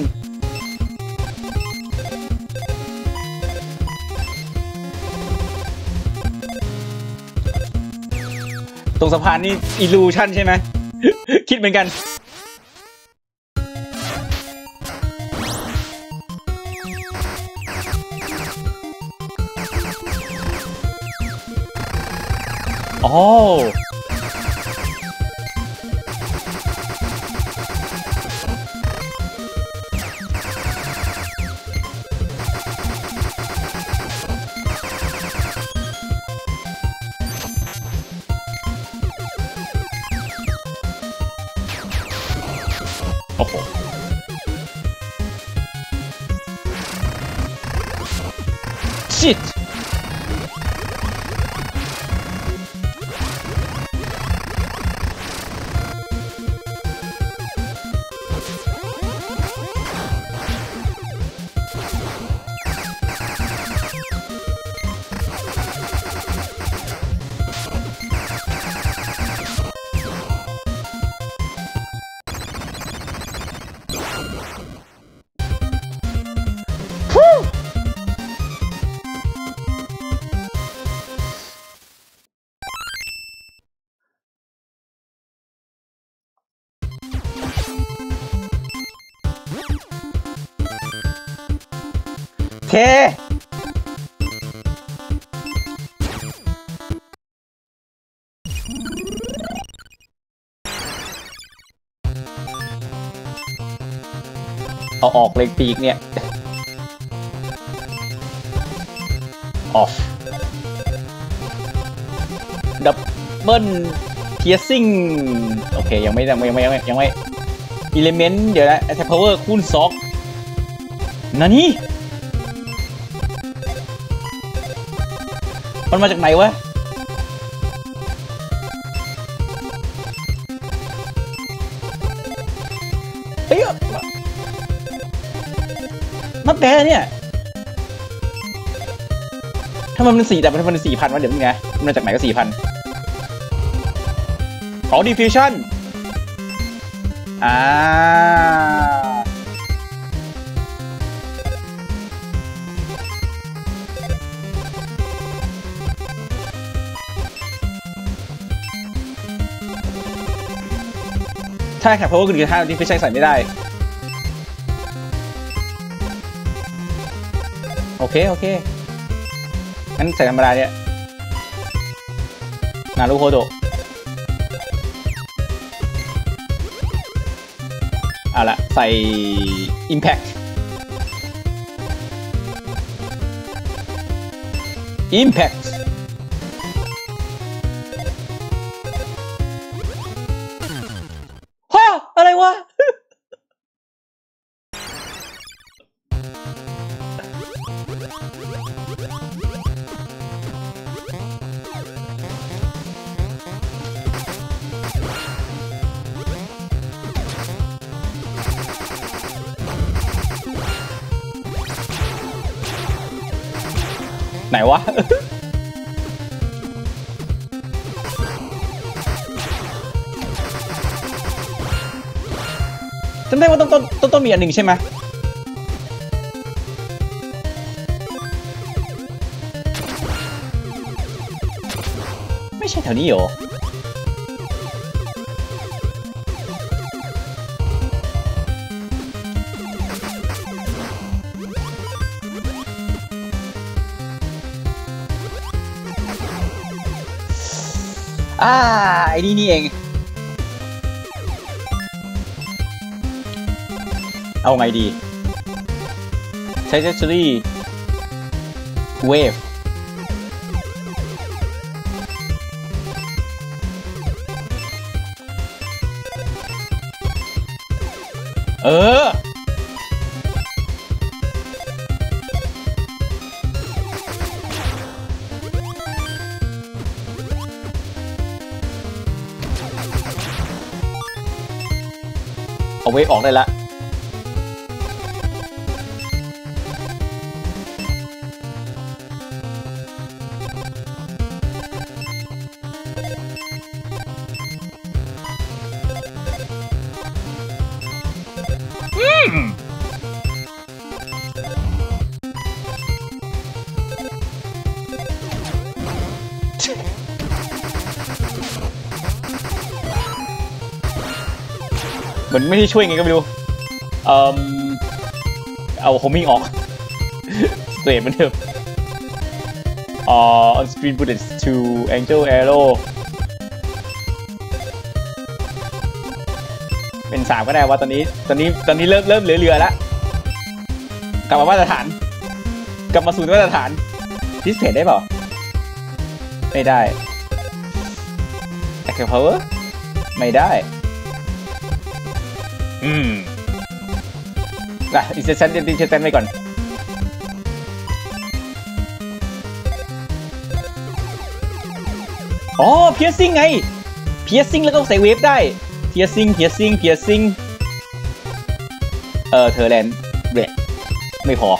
ตรงสะพานนี่ Illusion ใช่ไหม คิดเหมือนกันอ๋อโอ้โหชิตโอเคเอาออกเลยปีกเนี่ย off ดับเบิลเทียซิ่งโอเคยังไม่อิเลเมนต์เดี๋ยวนะ attack power คูณ2นั่นนี่มันมาจากไหนวะเฮ้ยนับแต่เนี่ยถ้ามันเป็น4แต่มันเป็น4,000วะเดี๋ยวมึงไงมันมาจากไหนก็4,000อ๋อ diffusion ถ้าแข่ง power คือถ้า diffusion ใส่ไม่ได้โอเคงั้นใส่ธรรมดาเนี่ยนารูโฮโดะเอาละใส่ impact ฮะอะไรวะ ไหนวะ จำได้ว่าต้นมีอันหนึ่งใช่ไหมไม่ใช่แถวนี้เหรอไอ้นี่เองเอาไงดี trajectory wave โเอาเวฟออกได้ละเหมือนไม่ได้ช่วยไงก็ไม่รู้เอาโฮมิ่งออกเตะเหมือนเดิมon screen bullets to angel arrow เป็น3ก็ได้ว่าตอนนี้เริ่มเหลือแล้วกลับมามาตรฐานกลับมาสู่มาตรฐานดิสเพย์ได้เปล่าไม่ได้ Attack Power ไม่ได้อินเซชันไปก่อนอ๋อ piercing ไง piercing แล้วก็ใส่เวฟได้ piercing เธอแลนด์เบรกไม่พอ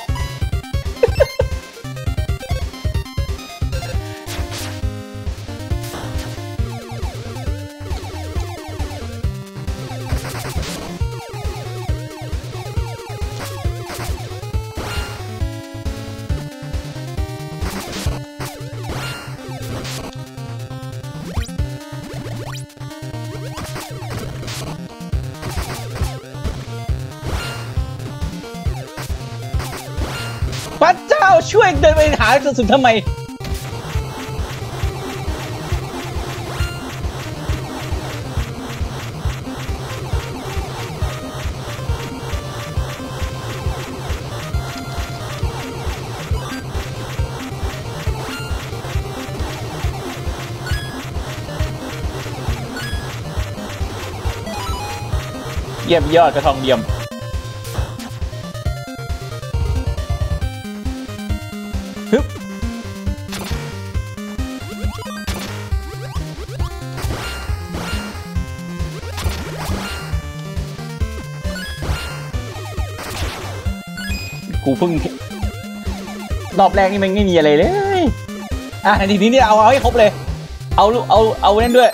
พระเจ้าช่วยเดินไปหากระสุนทำไมเยี่ยมยอดกระทองเยี่ยมกูเพิ่งรอบแรกนี่มันไม่มีอะไรเลยทีนี้เนี่ยเอาให้ครบเลยเอานั่นด้วย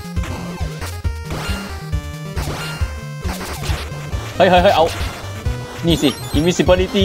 เฮ้ยเอานี่สิ invisibility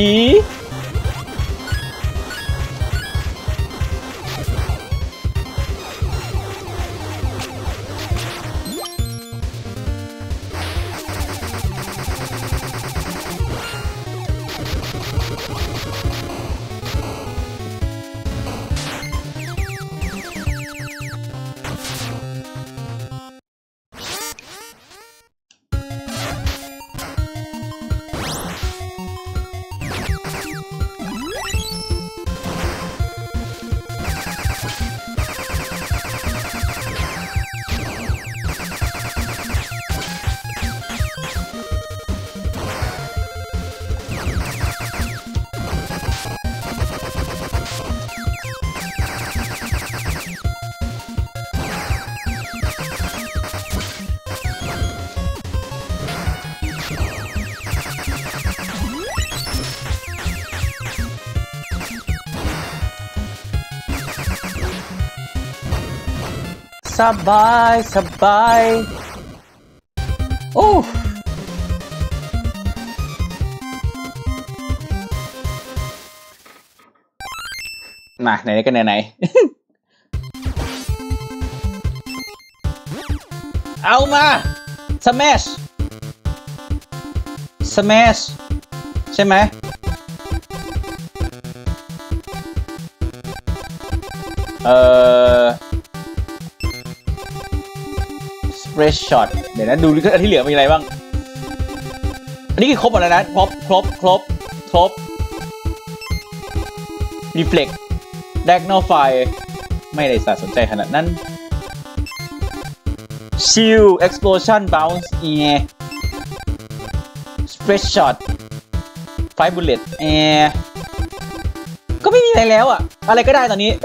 สบายโอ้มาไหนกันไหนเอามา smash ใช่ไหมFresh shot เดี๋ยวนะดูที่เหลือมีอะไรบ้างอันนี้คือครบหมดแล้วนะครบ Reflect Diagonal Fire ไม่ได้สนใจขนาดนั้น Shield Explosion Bounce Fresh shot Fire Bullet ก็ไม่มีอะไรแล้วอะอะไรก็ได้ตอนนี้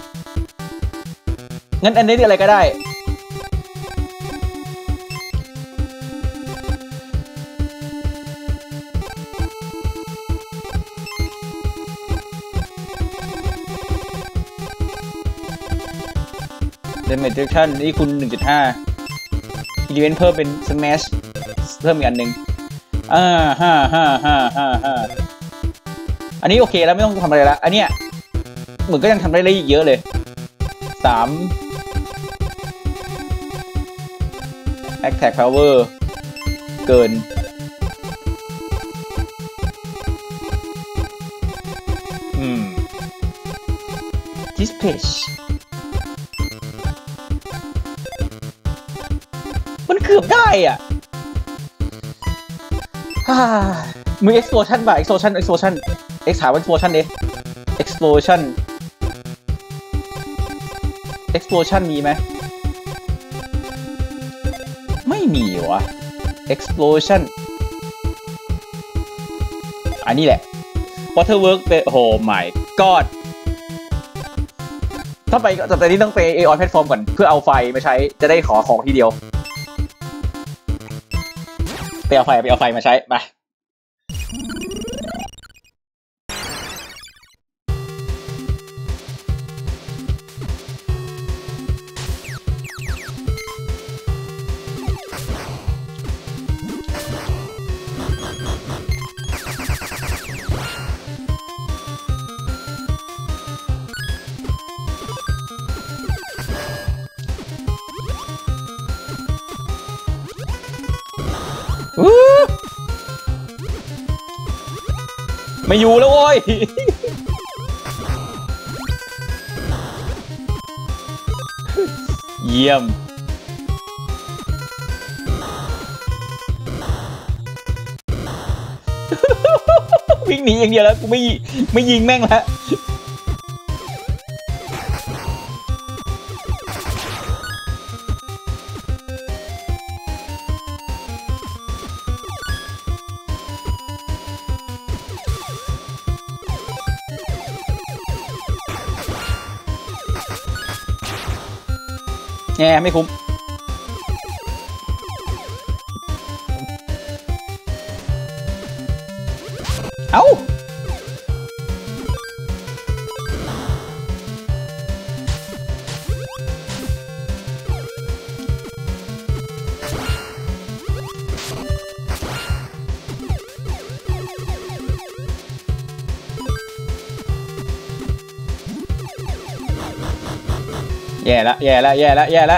งั้นอันนี้อะไรก็ได้ Ultimate Direction นี่คุณ 1.5 Event เพิ่มเป็น Smash เพิ่มอีกอันหนึ่งอันนี้โอเคแล้วไม่ต้องทำอะไรแล้วอันเนี้ยเหมือนก็ยังทำได้อีกเยอะเลย3 Attack Power เกินDispatch มันเกือบได้อ่ะมือ Explosion ป่ะ Explosion X ถามว่า Explosion ดิ Explosion มีไหมไม่มีวะ Explosion อันนี้แหละ Waterwork เป็นโอ้ my god ถ้าไปแต่นี้ต้องไป Aeon Platform ก่อนเพื่อเอาไฟมาใช้จะได้ขอของทีเดียวไปเอาไฟมาใช้ไปไม่อยู่แล้วโว้ยเยี่ยมวิ่งหนีอย่างเดียวแล้วกูไม่ยิงแม่งแล้วแง่ไม่คุ้มเอ้าแย่ละ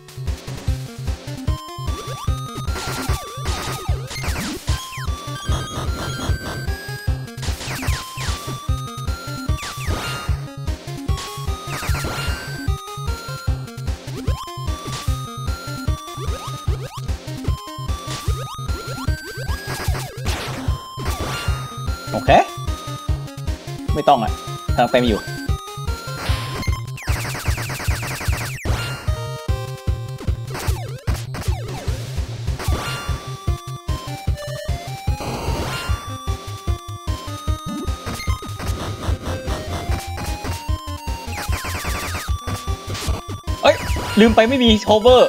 โอเคไม่ต้องอ่ะทางเต็มอยู่ลืมไปไม่มีโชเวอร์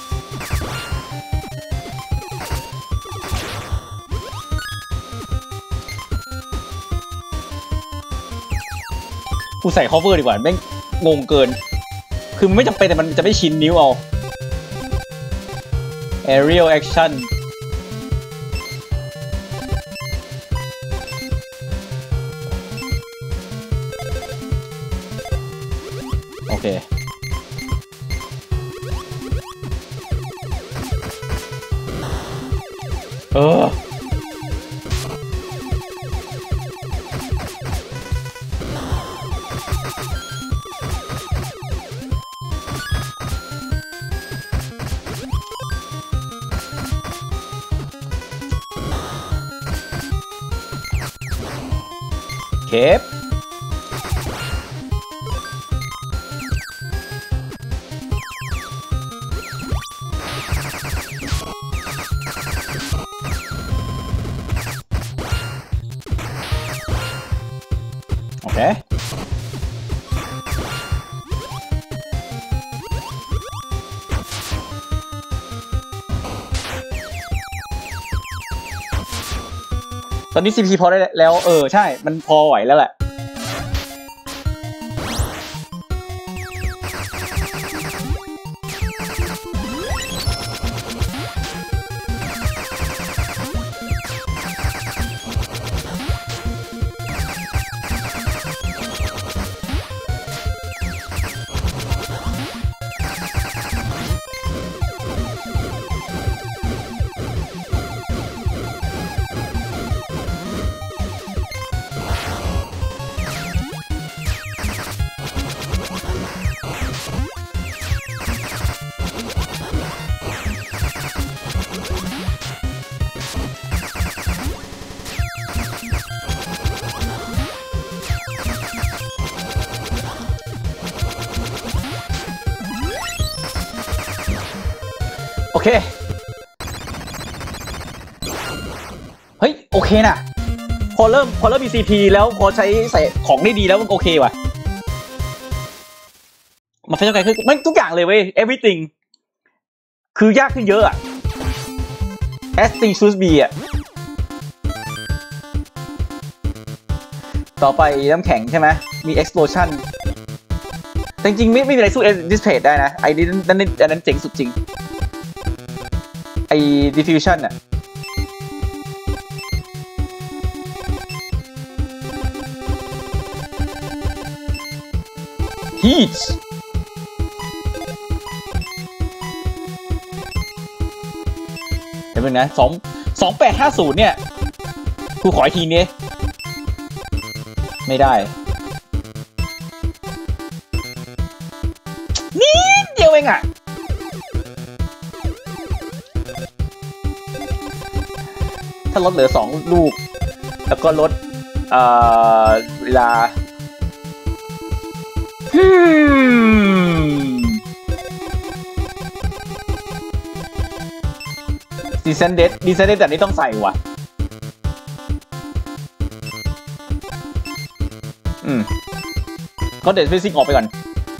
กูใส่ cover ดีกว่าแม่งงงเกินคือมันไม่จำเป็นแต่มันจะไม่ชินนิ้วเอา aerial action โอเคเคปโอเคตอนนี้ CP พอได้แล้วใช่มันพอไหวแล้วแหละเคเฮ้ยโอเคนะพอเริ่มมี CP แล้วพอใช้ใส่ของได้ดีแล้วมันโอเคว่ะมาเฟซไกคือมันทุกอย่างเลยเว้ย everything คือยากขึ้นเยอะอะ as things should be อะต่อไปน้ำแข็งใช่ไหมมี explosion จริงๆไม่มีอะไรสู้ display ได้นะไอ้นั้นเจ๋งสุดจริงไอ้ diffusion อะheat เดี๋ยวนึงนะ2850เนี่ยกูขออีกทีนี้ไม่ได้นิดเดียวเองอะถ้าลดเหลือ2ลูกแล้วก็ลดเวลาDescended แต่นี้ต้องใส่ว่ะเขาเด็ดฟิสิกออกไปก่อน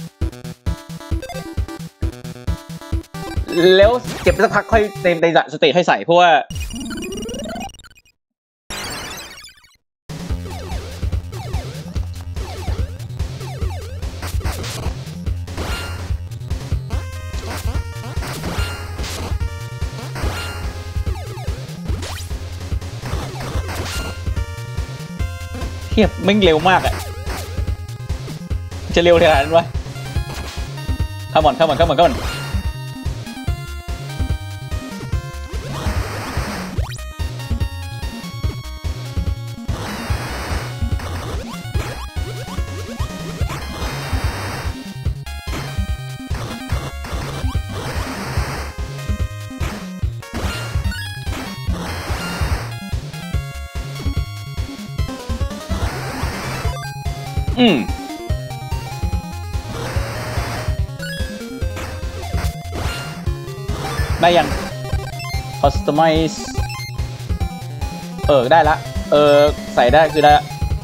แล้วเก็บสักพักค่อยในสเตจให้ใส่เพราะว่าเทียบแม่งเร็วมากอะจะเร็วขนาดนั้นวะเข้ามันได้ยัง customize ได้ละใส่ได้คือได้ละ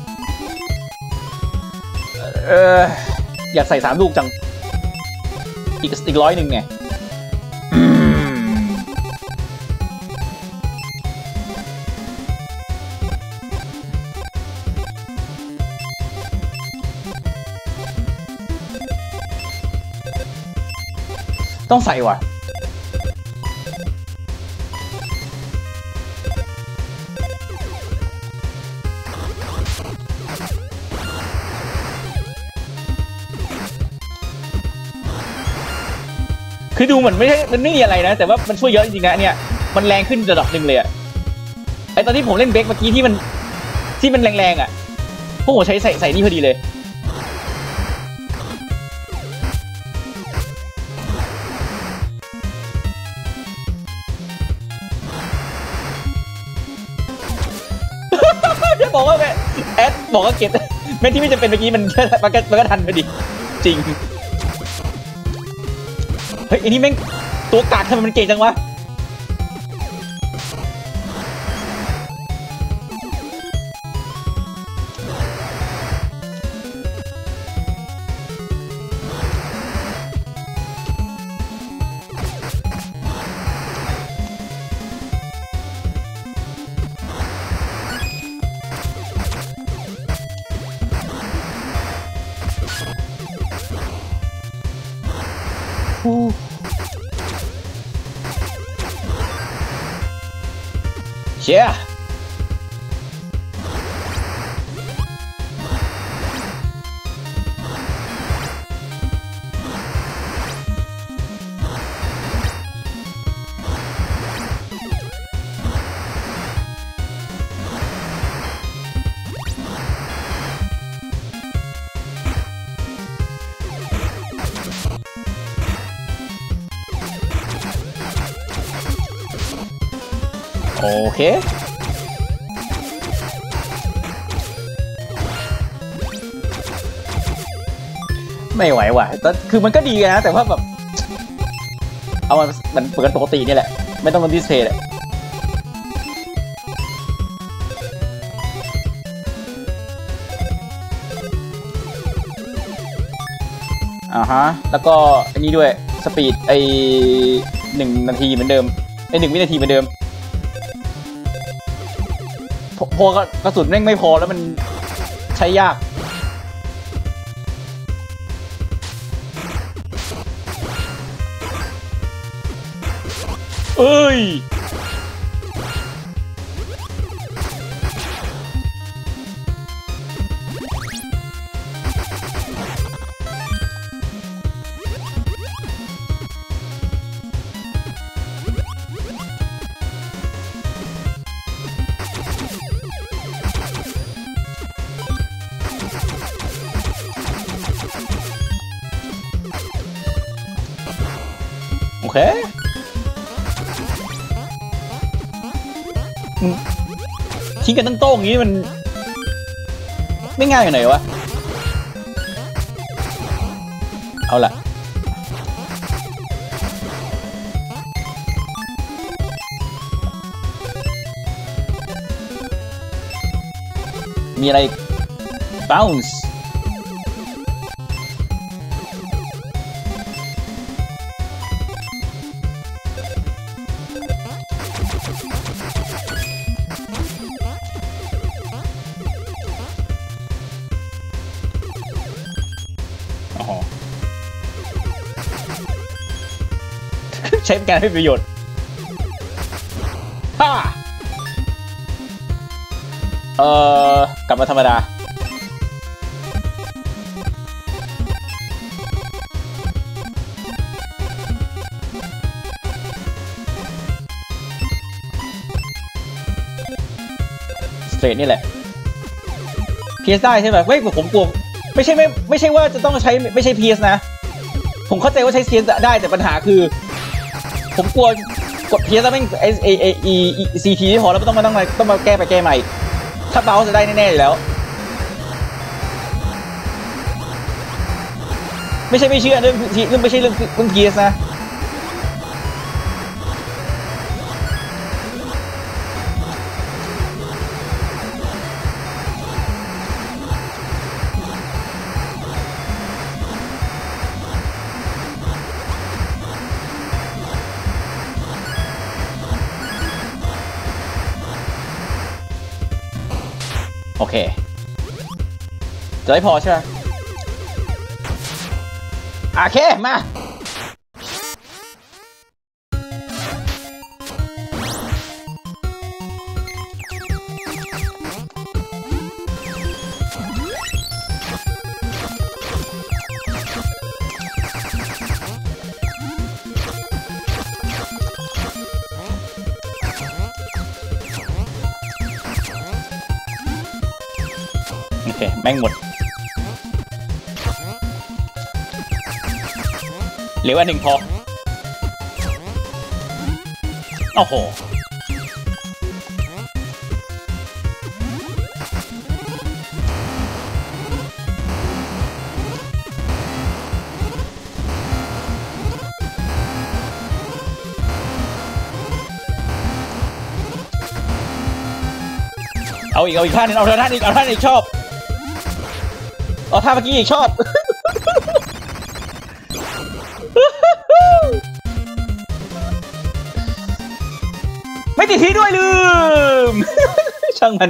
อยากใส่3ลูกจังอีก100ไงต้องใส่ว่ะคือดูเหมือนมันไม่มีอะไรนะแต่ว่ามันช่วยเยอะจริงๆนะเนี่ยมันแรงขึ้นระดับหนึ่งเลยอะไอตอนที่ผมเล่นเบคเมื่อกี้ที่มันแรงๆอะพวกผมใช้ใส่นี่พอดีเลยจะบอกว่าแอดบอกว่าเก็บแม้ที่ไม่จำเป็นเมื่อกี้มันก็ทันพอดีจริงเฮ้ยอันนี้แม่งตัวกากทำไมมันเก่งจังวะเชียโอเคไม่ไหวว่ะคือมันก็ดีนะแต่ว่าแบบเอามันเปิดปกตินี่แหละไม่ต้องบนดิสเพย์เลยฮะแล้วก็อันนี้ด้วยสปีด1 นาทีเหมือนเดิม1 วินาทีเหมือนเดิมพอกระสุนแม่งไม่พอแล้วมันใช้ยากเอ้ยโอเคทิ้งกันตั้งโต้งอย่างนี้มันไม่ง่ายอย่างไหนวะเอาล่ะมีอะไร bounce ใช้เป็นการให้ประโยชน์ฮ่ากลับมาธรรมดาสเตรทนี่แหละ PS ได้ใช่ไหมเฮ้ยผมกลัวไม่ใช่ว่าจะต้องใช้ไม่ใช่ PS นะผมเข้าใจว่าใช้ PS ได้แต่ปัญหาคือผมกลัวกด PS แล้วแม่งCT ที่พอแล้วต้องมาแก้ไปแก้ใหม่ถ้าเบาจะได้แน่ๆอยู่แล้วไม่เชื่อเรื่องไม่ใช่เรื่อง PS นะโอเคจะได้พอใช่ไหมโอเคมาโอเคแม่งหมดเหลืออันหนึ่งพอโอ้โหเอาอีกท่านึงเอาท่าอีกชอบเอาท่าเมื่อกี้อีกชอบไม่ติดทีด้วยลืม ช่างมัน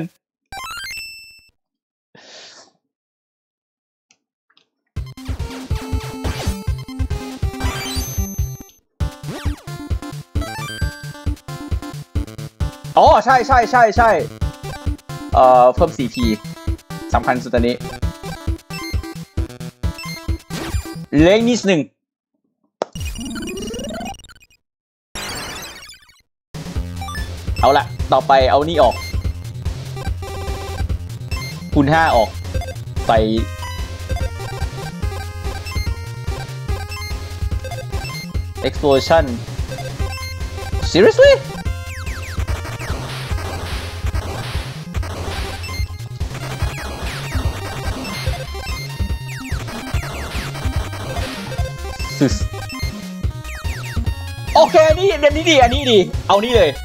อ๋อใช่เพิ่ม 4P สำคัญสุดตอนนี้เล็กนิดหนึ่งเอาละต่อไปเอานี่ออกคูณ 5ออกใส่ explosion seriously โอเคนี่อันนี้ดีเอานี่เลย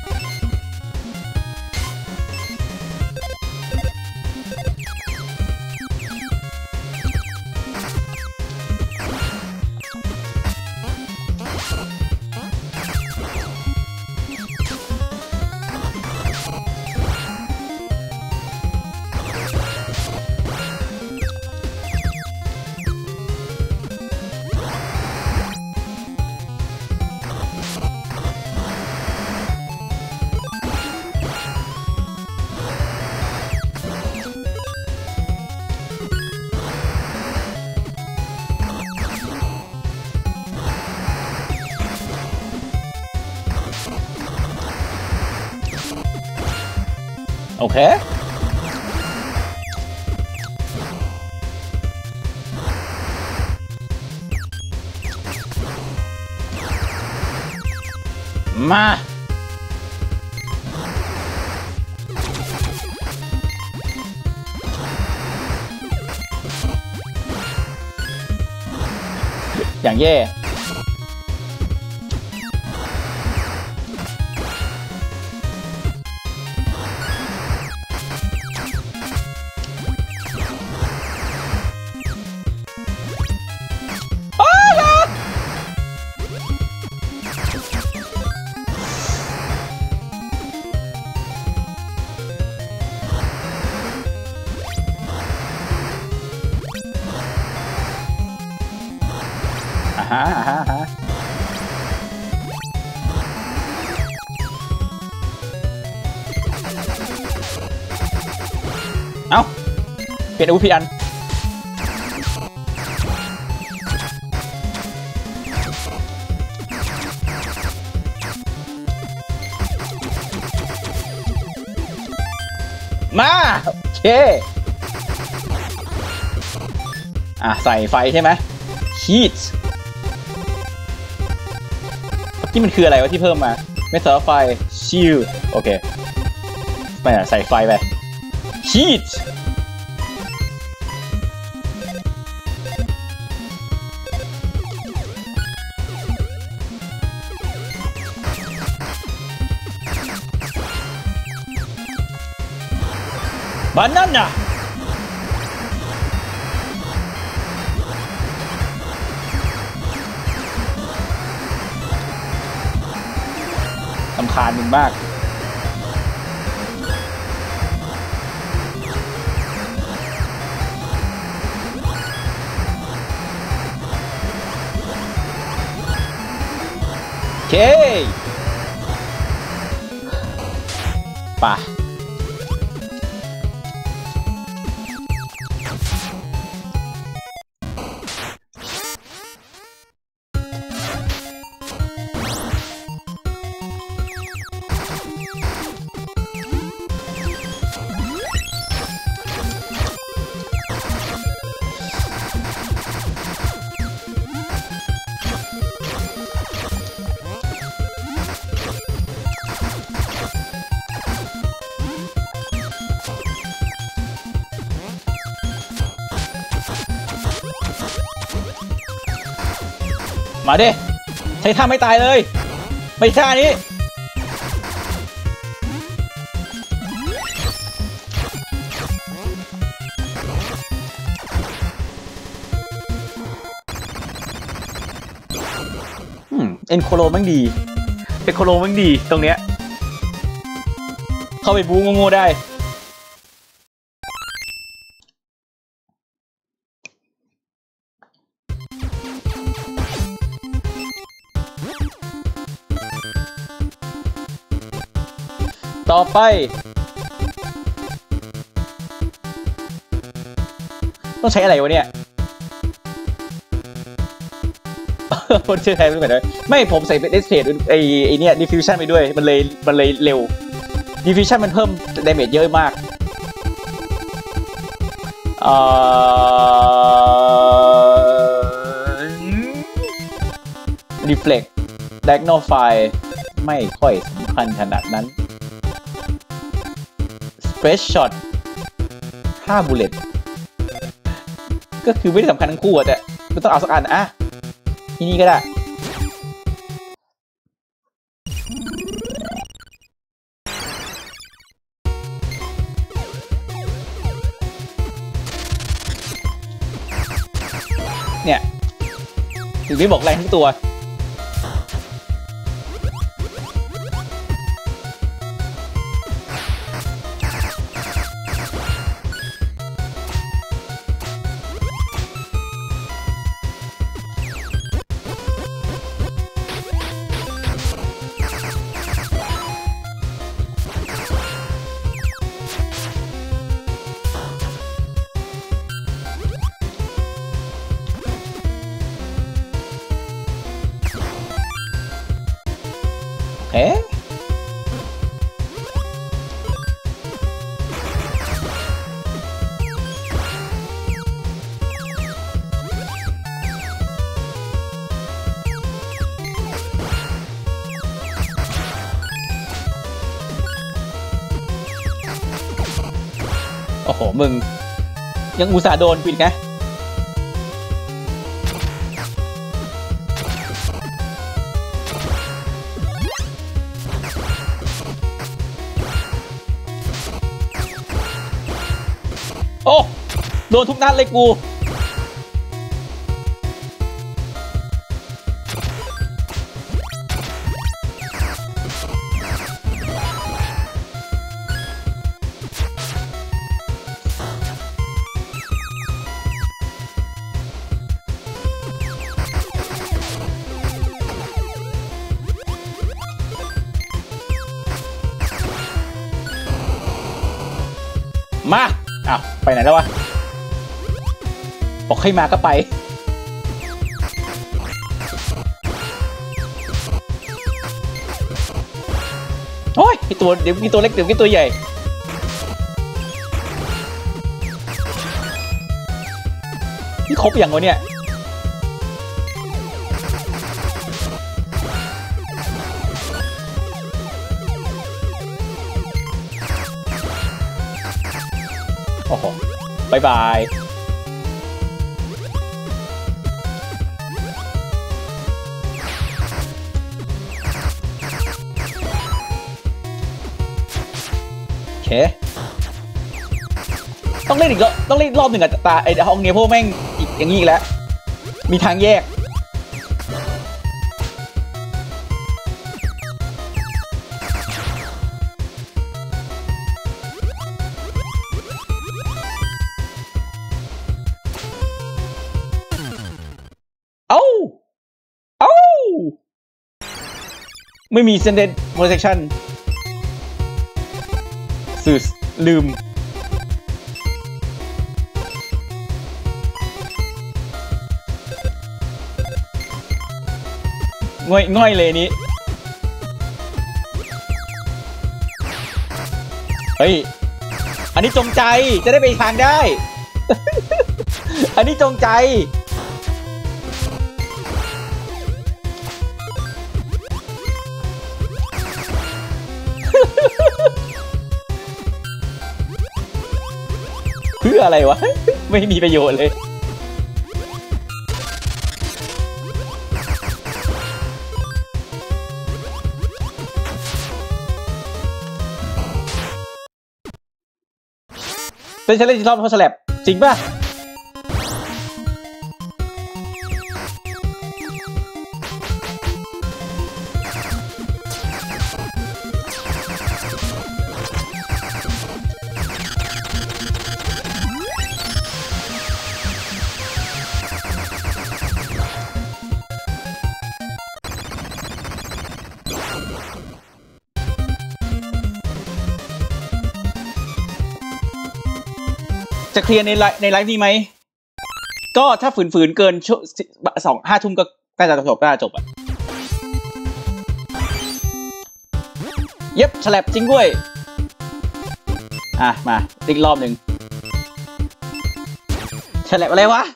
โอเคมาอย่างแย่ฮะเอ้าเปลี่ยนอาวุธผิดอันมาโอเคใส่ไฟใช่ไหมฮีทนี่มันคืออะไรวะที่เพิ่มมาไม่ใส่ไฟชิลโอเคไม่ใส่ไฟไปฮีทบานาน่าสำคัญมึงมากโอเคป่ะมาดิใช้ท่าไม่ตายเลยไม่ใช่นี้เอ็นโคโลมันดีเป็นโคโลมันดีตรงเนี้ยเข้าไปบู๊โง่ๆได้ต่อไปต้องใช้อะไรวะเนี่ยคนชื่อไทยไม่เหมือนกันไม่ผมใส่เป็นเอสเพดไอเนี่ยดิฟิวชั่นไปด้วยมันเลยเร็วดิฟิวชั่นมันเพิ่มดาเมจเยอะมากรีเฟล็กไดโนไฟไม่ค่อยสำคัญขนาดนั้นสเปรชช็อต5บุลเลตก็คือไม่ได้สำคัญทั้งคู่แต่ก็ต้องเอาสักอันที่นี่ก็ได้ถึงได้บอกแรงทั้งตัวเอ๊ะโอ้โหมึงยังอุตส่าห์โดนปิดนะโอ้โดนทุกนัดเลยกูมาอ้าวไปไหนแล้ววะบอกให้มาก็ไปโอ้ยมีตัวเดี๋ยวมีตัวเล็กเดี๋ยวมีตัวใหญ่นี่ครบอย่างวะเนี่ยโอ้โหบายบายโอเคต้องเล่นอีกแล้วต้องเล่นรอบหนึ่งอะตาไอ้ห้องนี้พวกแม่งอีกอย่างนี้อีกแล้วมีทางแยกเอ้าไม่มี Sended Protection สื่อลืมง่อยเลยนี้เฮ้ยอันนี้จงใจจะได้ไปทางได้ อันนี้จงใจเพื่ออะไรวะ ไม่มีประโยชน์เลยเป็นเชลเลนจ์รอบเพราะสแลบจริงป่ะจะเคลียร์ในไลฟ์นี้ไหมก็ถ้าฝืนเกิน5 ทุ่มก็ใกล้จะจบอ่ะเย็บฉลับจริงด้วยมาอีกรอบหนึ่งฉลับอะไรวะ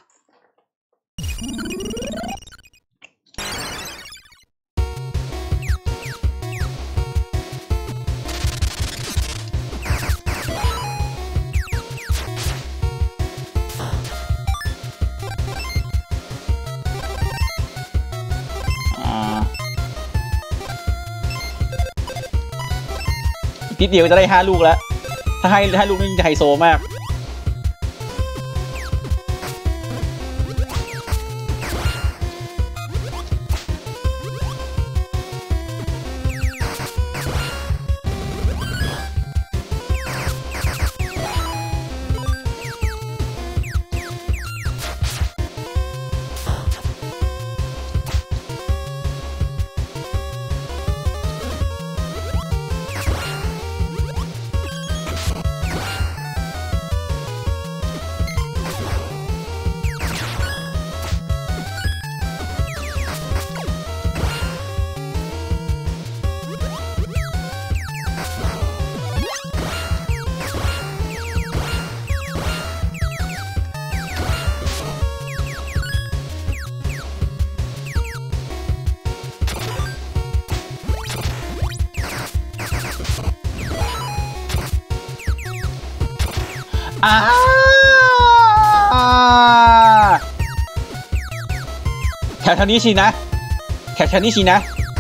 นิดเดียวจะได้5 ลูกแล้วถ้าให้ลูกนี่จะไฮโซมากอ่าแถวนี้สินะแถวนี้สินะ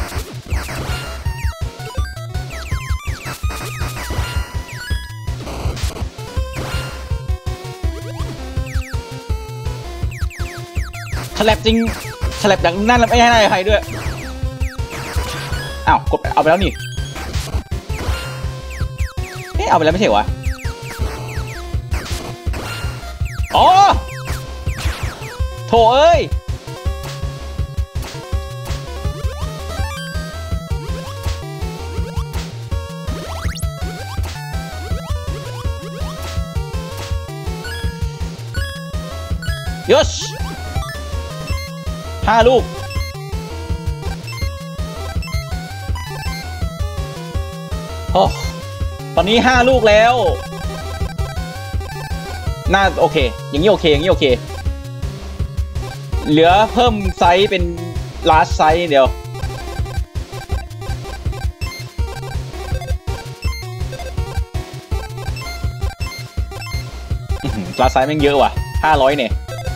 ฉลับจริงฉลับอย่างนั่นแล้วไม่ให้ใครด้วยอ้าวกดเอาไปแล้วนี่เอ๊ะเอาไปแล้วไม่ใช่เหรออ๋อโถเอ้ยยช5 ลูกโอ้ตอนนี้5 ลูกแล้วน่าโอเคอย่างนี้โอเคอย่างนี้โอเคเหลือเพิ่มไซส์เป็น large size เดียวlarge size แม่งเยอะว่ะ500เนี่ย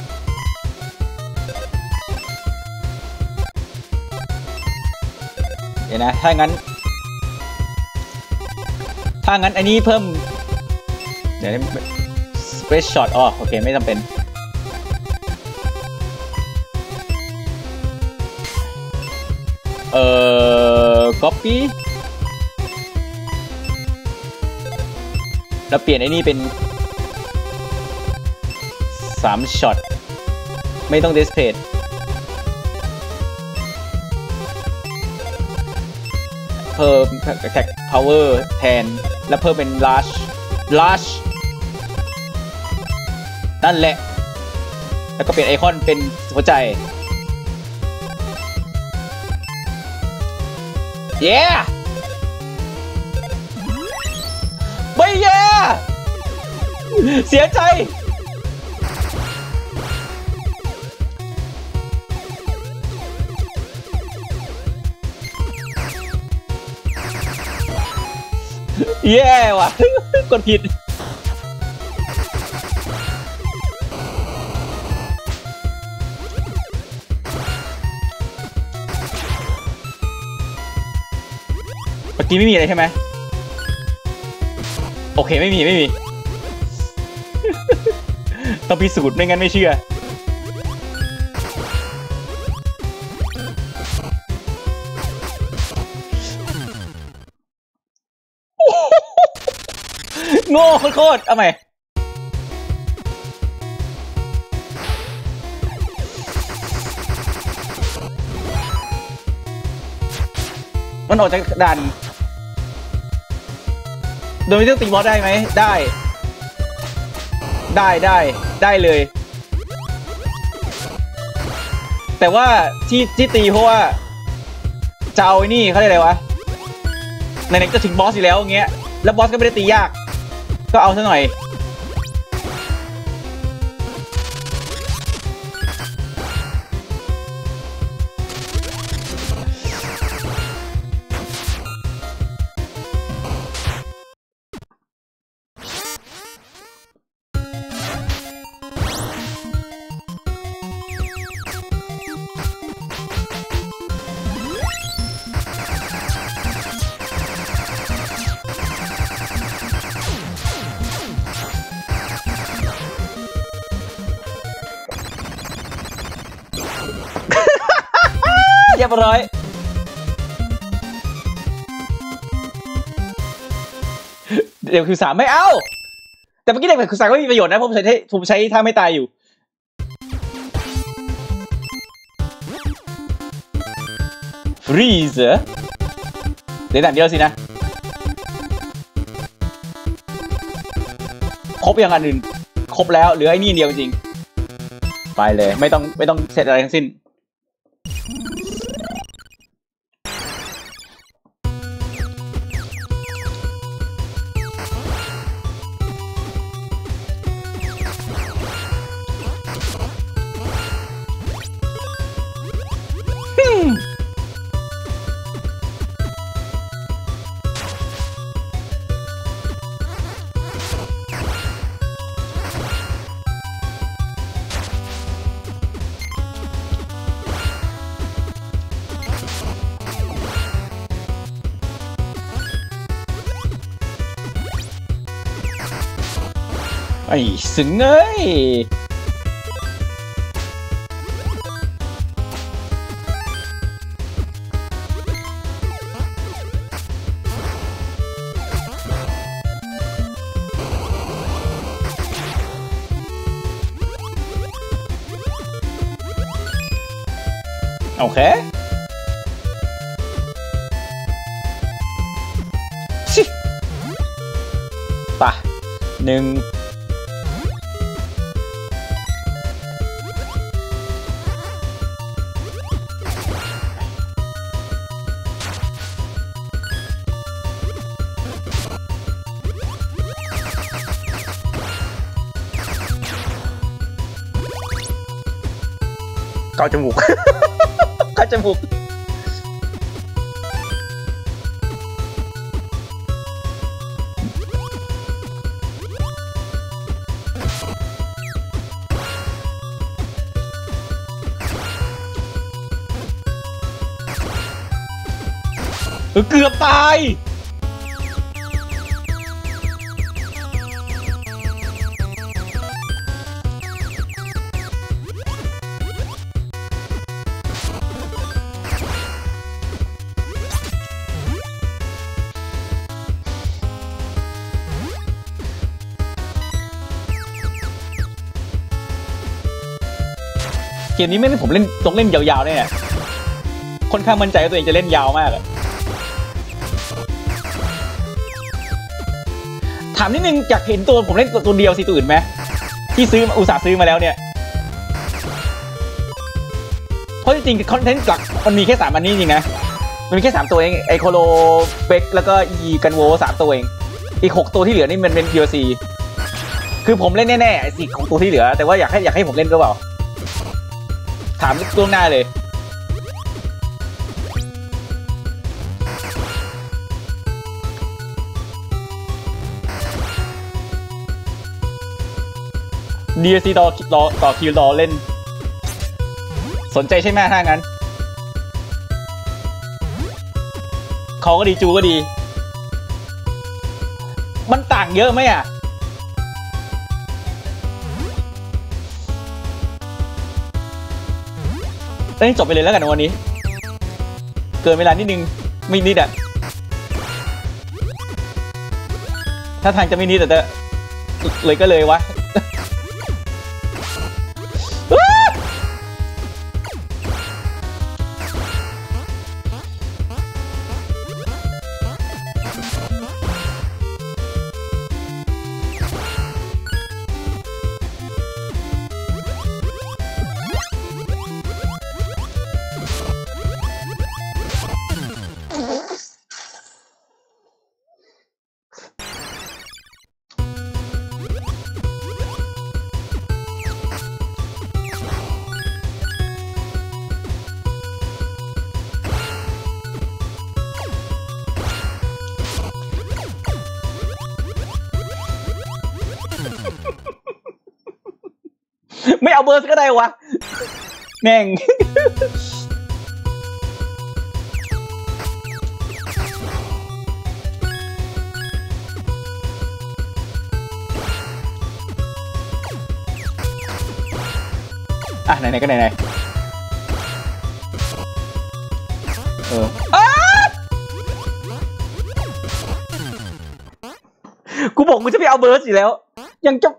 เดี๋ยวนะถ้างั้นอันนี้เพิ่มเดี๋ยวSpace Shot อ๋อโอเคไม่จำเป็นcopy แล้วเปลี่ยนไอ้นี่เป็น3 ช็อตไม่ต้อง display เพิ่ม attack power แทนแล้วเพิ่มเป็น large นั่นแหละแล้วก็เปลี่ยนไอคอนเป็นหัวใจเย้ไม่เย้เสียใจเย้ว่ะกดผิดเมื่อกี้ไม่มีอะไรใช่ไหมโอเคไม่มีต้องพิสูจน์ไม่งั้นไม่เชื่อโง่โคตรเอาใหม่มันออกจากด่านโดยไม่ต้องตีบอสได้ไหมได้เลย แต่ว่าที่ตีเพราะว่าจะเอาไอ้นี่เขาเรียกอะไรวะไหนๆก็ถึงบอสอยู่แล้วอย่างเงี้ยแล้วบอสก็ไม่ได้ตียากก็เอาซะหน่อยเรียบร้อยเดี๋ยวคือ3ไม่เอาแต่เมื่อกี้เด็กคือ3ก็มีประโยชน์นะผมใช้ท่าไม่ตายอยู่ฟรีซเดี๋ยวด่านเดียวสินะครบยังอันอื่นครบแล้วเหลือไอ้นี่เดียวจริงไปเลยไม่ต้องเสร็จอะไรทั้งสิ้นไอ้สึงเอ้ยโอเคชิป่ะหนึ่งเกาจมูก เกาจมูกเกือบตายเกมนี้ไม่ได้ผมเล่นต้องเล่นยาวๆเนี่ยค่อนข้างมั่นใจว่าตัวเองจะเล่นยาวมากอะถามนิดนึงอยากเห็นตัวผมเล่นตัวเดียวสิตัวอื่นไหมที่ซื้ออุตส่าห์ซื้อมาแล้วเนี่ยเพราะจริงๆคอนเทนต์หลักมันมีแค่3อันนี้จริงนะมันมีแค่3ตัวเองไอโคโลเบกแล้วก็อีกันโว3ตัวเองอีก6ตัวที่เหลือนี่มันเป็น DLC คือผมเล่นแน่ๆไอ้6ตัวที่เหลือแต่ว่าอยากให้ผมเล่นหรือเปล่าถามล่วงหน้าเลยDLC ต่อคิวรอเล่นสนใจใช่ไหมถ้างั้นเขาก็ดีจูก็ดีมันต่างเยอะไหมอ่ะเล่นจบไปเลยแล้วกันวันนี้เกินเวลานิดนึงไม่นิดอ่ะถ้าทางจะไม่นิดแต่เลยก็เลยวะไม่เอาเบอร์สก็ได้วะแม่งอ่ะไหนๆก็ไหนๆกูบอกกูจะไม่เอาเบอร์สอยู่แล้วยังจะ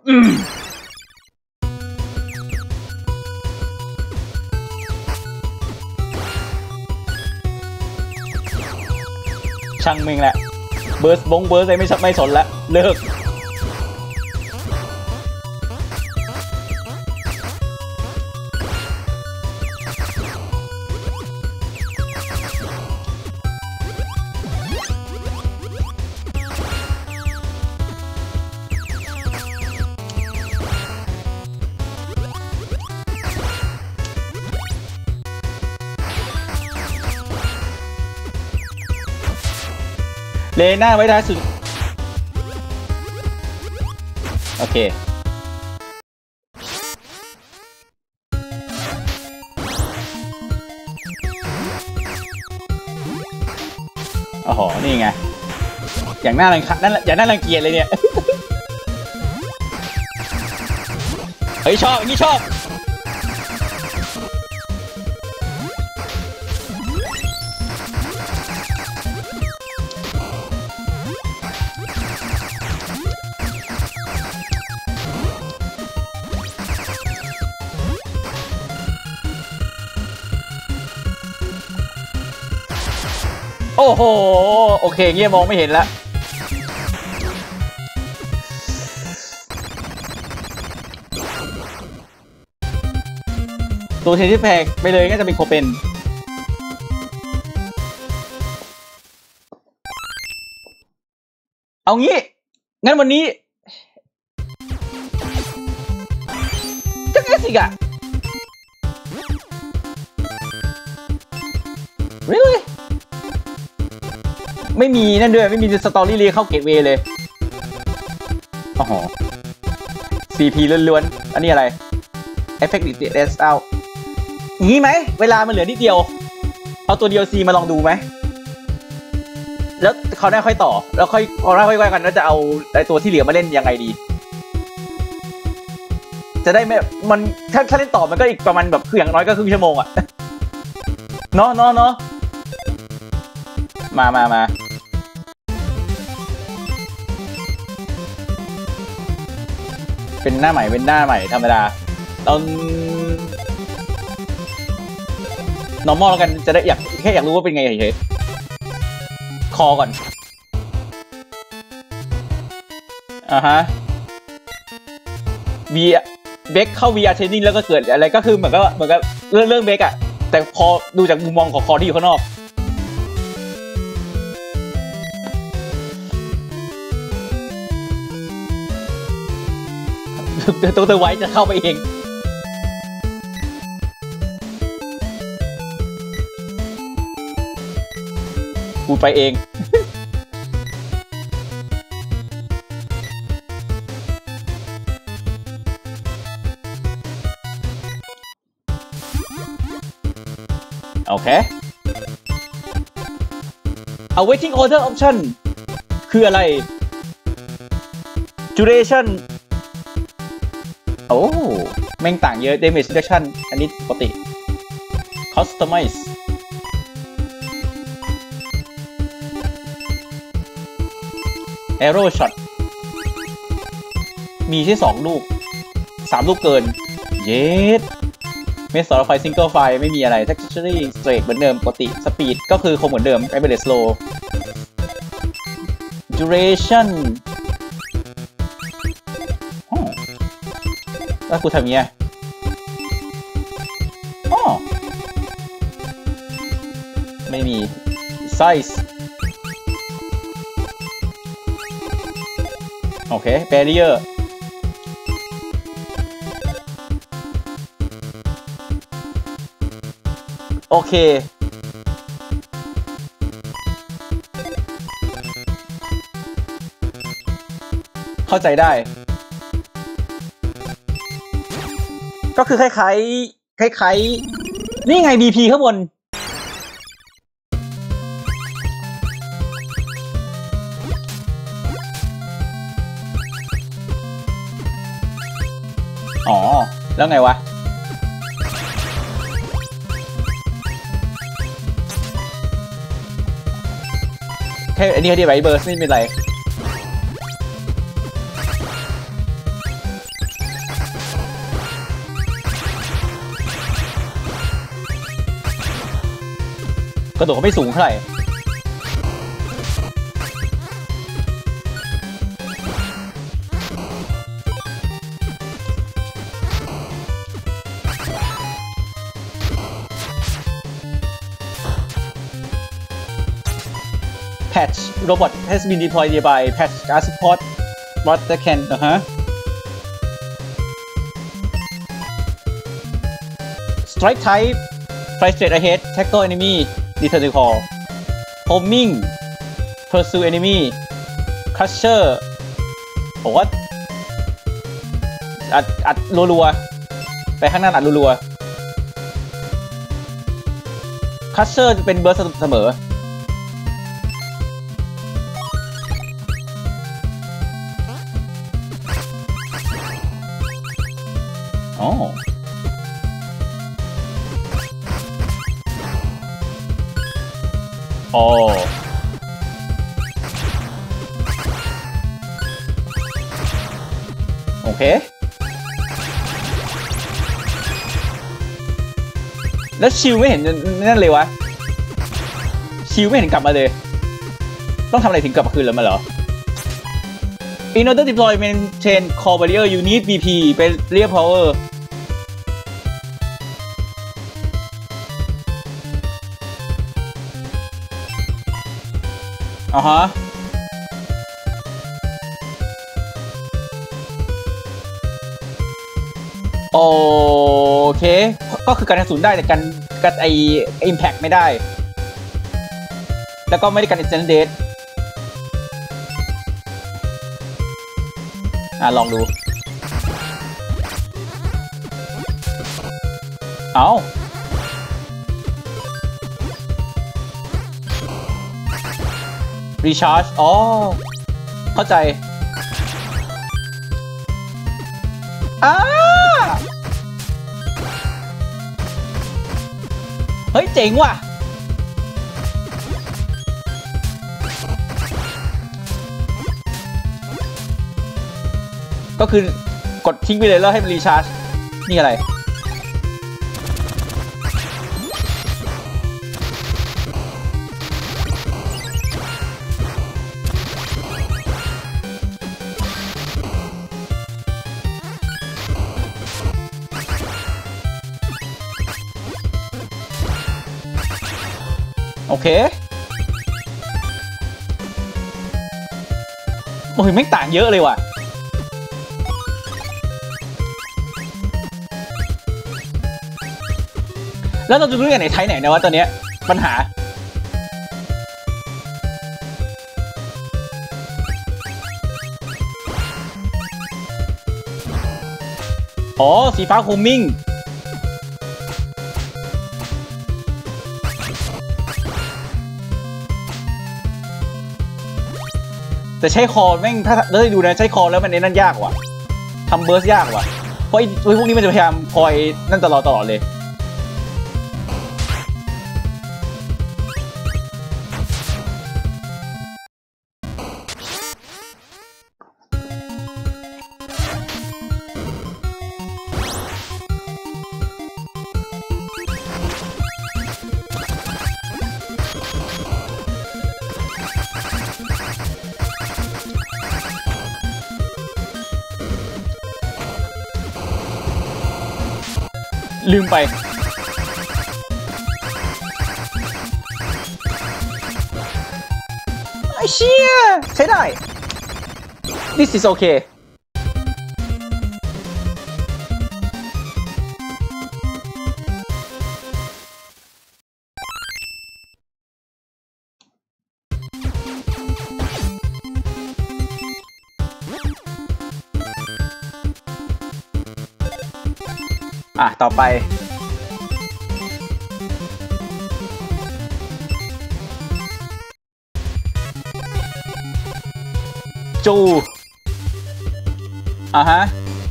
ช่างมึงแหละเบอร์สอะไรไม่สนละเลิกเลน่าไว้ท้ายสุดโอเคโอ้โหนี่ไงอย่างน่ารังเกียจเลยเนี่ยฮ้ยชอบอย่างนี้ชอบโอ้โหโอเคเงี้ยมองไม่เห็นแล้วตัวเทนที่แพงไปเลยก็จะเป็นโคเปนเอางี้งั้นวันนี้ก็แค่สิกอะ really ไม่มีนั่นด้วยไม่มีสตอรี่เรียเข้าเกตเวย์เลยโอ้โห CP ล้วนๆอันนี้อะไร Effect Details out งี้ไหมเวลามันเหลือนิดเดียวเอาตัว DLC มาลองดูไหมแล้วเขาได้ค่อยต่อแล้วค่อยว่ากันว่าจะเอาไอ้ตัวที่เหลือมาเล่นยังไงดีจะได้ไม่มันถ้าเล่นต่อมันก็อีกประมาณแบบคืออย่างน้อยก็ครึ่งชั่วโมงอะเนาะมาเป็นหน้าใหม่ธรรมดาตอน normal แล้วกันจะได้แค่อยากรู้ว่าเป็นไงเฉยๆคอก่อนฮะ เบคเข้า VR training แล้วก็เกิดอะไรก็คือเหมือนกับเรื่องเบคอะแต่พอดูจากมุมมองของคอที่อยู่ข้างนอกตัวไว้จะเข้าไปเองกูไปเองโอเค awaiting order option คืออะไร duration โอ้แม่งต่างเยอะ damage reduction อันนี้ปกติ customize arrow shot มีที่2 ลูก 3 ลูกเกินเย็ดเมสซอร์ไฟซิงเกิลไฟไม่มีอะไร texture straight เหมือนเดิมปกติ speed ก็คือคงเหมือนเดิม average slow duration แล้วกูทำยังไงไม่มี size โอเค barrier โอเคเข้าใจได้ก็คือคล้ายนี่ไง BP ข้างบนอ๋อแล้วไงวะแค่อันนี้เขาเรียกไรเบอร์สไม่เป็นไรกระโดดเขาไม่สูงเท่าไหร่Patch robot has been deployed nearby. Patch gas support what that can strike type fly straight ahead tackle enemy return to call homing pursue enemy crusher ผมว่าอัดรัวๆไปข้างหน้าอัดรัวๆ crusher จะเป็นเบิร์สเสมออ๋อโอเคแล้วชิลไม่เห็นนั่นเลยวะชิลไม่เห็นกลับมาเลยต้องทำอะไรถึงกลับมาคืนแล้วมาเหรอ In order to deploy maintain core barrier you need BP เป็น real power อ๋อฮะโอเคก็คือการกระสุนได้แต่กันไอ impact ไม่ได้แล้วก็ไม่ได้กัน instant death ลองดูเอาrecharge อ๋อเข้าใจเฮ้ยเจ๋งว่ะก็คือกดทิ้งไปเลยแล้วให้มันรีชาร์จนี่อะไรโอเคโอ้ยไม่ต่างเยอะเลยว่ะแล้วเราจะรู้อย่างไหนไทยไหนนะวะตอนนี้ปัญหาอ๋อสีฟ้าโคมมิ่งแต่ใช้คอแม่งถ้าได้ดูนะใช้คอแล้วมันนั่นยากว่ะทำเบิร์สยากว่ะเพราะไอ้พวกนี้มันจะพยายามคอยนั่นตลอดเลยลืมไปไอ้เชี่ยใช้ได้ This is okay ต่อไปจูฮะ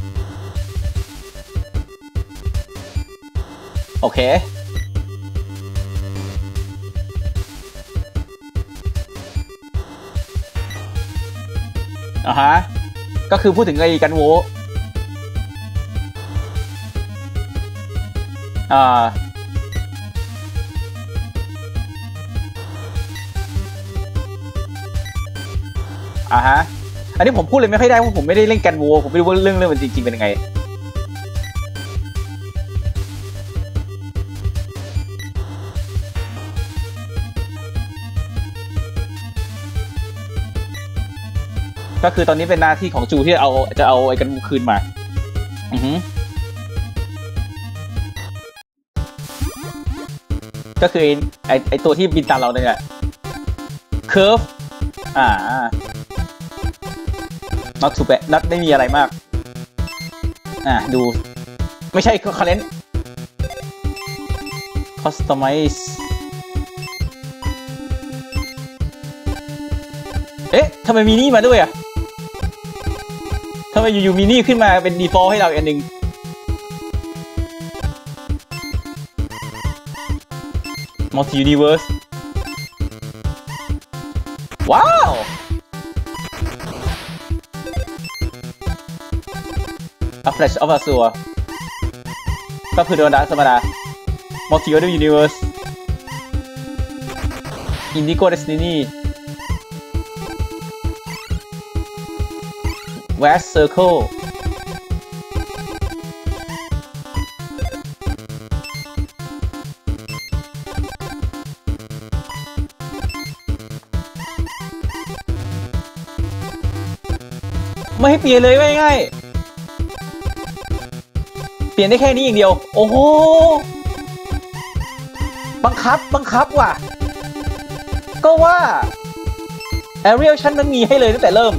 โอเคฮะก็คือพูดถึงไอ้กันโวฮะอันนี้ผมพูดเลยไม่ค่อยได้เพราะผมไม่ได้เล่นกันโวผมไม่รู้ว่าเรื่องมันจริงๆเป็นยังไงก็คือตอนนี้เป็นหน้าที่ของจูที่จะเอาไอ้กันโวคืนมาก็คือไอตัวที่บินตามเราเนี่ยเคิร์ฟnot too bad not ไม่มีอะไรมากดูไม่ใช่ current customize ทำไมมีนี่มาด้วยทำไมอยู่ๆมีนี่ขึ้นมาเป็น default ให้เราอีกอันหนึ่งMulti Universe ว้าวA Flash of Azure ก็คือดวงดาวธรรมดา Multiverse Universe Indigo Destiny Vast Circle ไม่ให้เปลี่ยนเลยง่ายๆเปลี่ยนได้แค่นี้อย่างเดียวโอ้โหบังคับว่ะก็ว่า Ariel ชั้นนั้นมีให้เลยตั้งแต่เริ่ม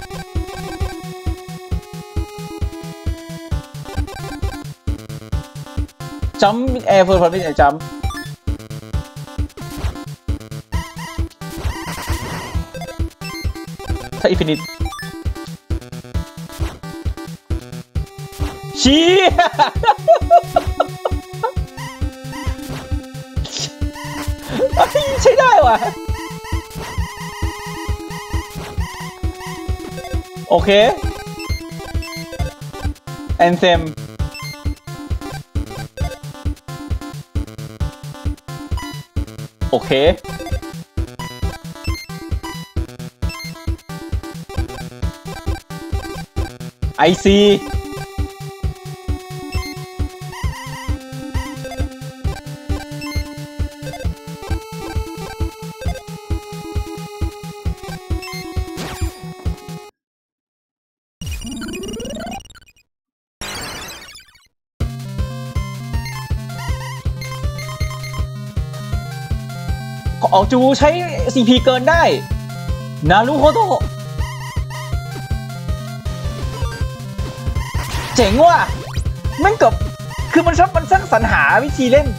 จัมป์แอร์เฟิร์สพอร์ตไม่ใช่จัมป์ถ้าอินฟินิตชี้ใช้ได้ว่ะโอเคแอนเซมโอเคไอซีออกจูใช้ CP เกินได้นารูโฮโตะเจ๋งว่ะแม่งกับคือมันสร้างสรรหาวิธีเล่น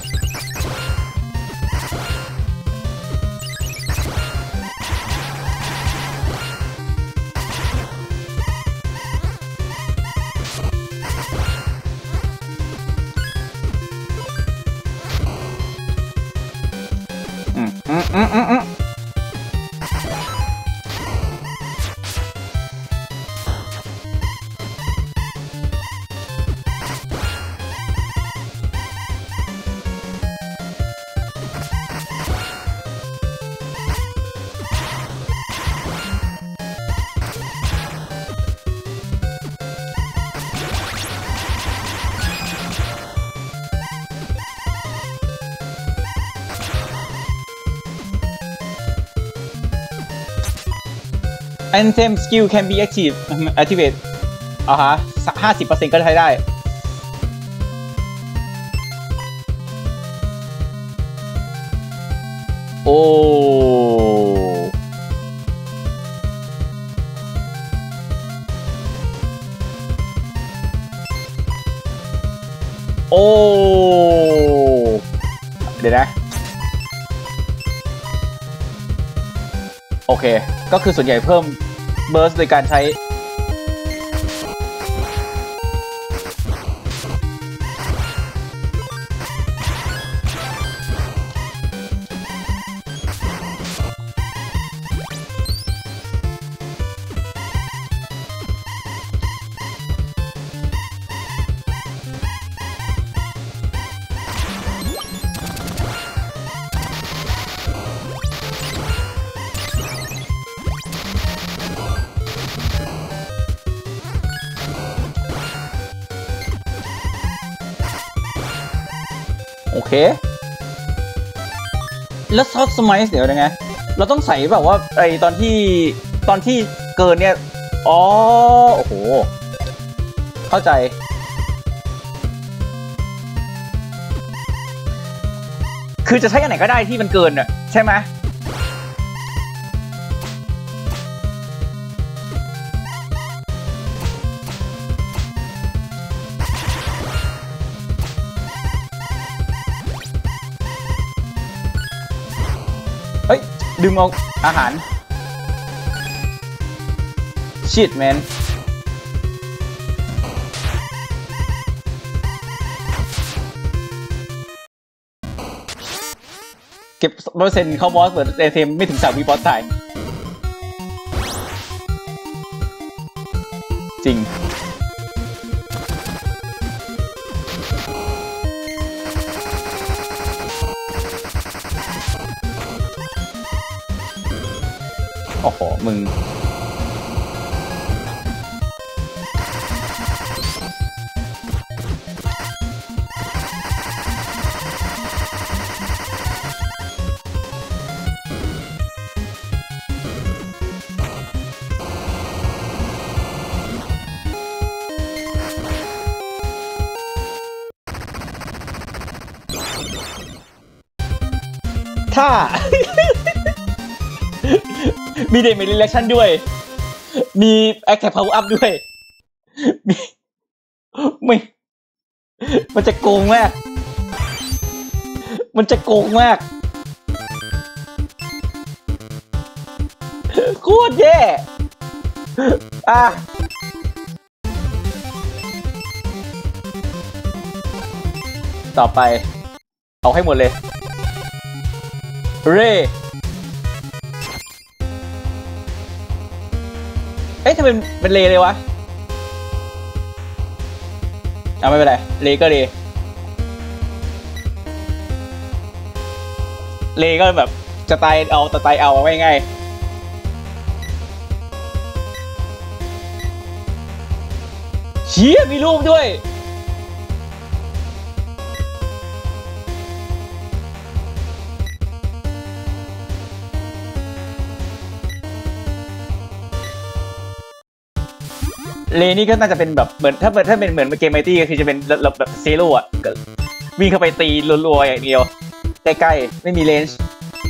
Anthem skill can be activate ฮะ 50% ก็ใช้ได้โอ้โอ้เดี๋ยวนะโอเคก็คือส่วนใหญ่เพิ่มเบิร์สโดยการใช้โอเคแล้วซอฟต์สมัยเดี๋ยวยังไงเราต้องใส่แบบว่าไอตอนที่เกินเนี่ยอ๋อโอ้โหเข้าใจคือจะใช้อันไหนก็ได้ที่มันเกินอ่ะใช่ไหมเฮ้ยดึงเอาอาหารชิตแมนเก็บเปอร์เซ็นต์เข้าบอสเปิดไอเทมไม่ถึง3 วิบอสตายจริงโอ้โหมึงถ้า มีเดเมจรีแอคชั่นด้วยมีแอคแท็กพาวเวอร์อัพด้วยมีไม่มันจะโกงมากมันจะโกงมากโคตรแย่ต่อไปเอาให้หมดเลยเร่เอ๊ะทำไมเป็นเลเลยวะเอาไม่เป็นไรเลก็เลเลก็แบบจะตายเอาแต่ตายเอาไม่ง่ายเชี่ยมีรูปด้วยเลนี่ก็น่าจะเป็นแบบเหมือนถ้าเป็นเหมือนเกมไมตี้ก็คือจะเป็นแบบเซโร่อะวิ่งเข้าไปตีรัวๆอย่างเดียวใกล้ๆไม่มีเลนส์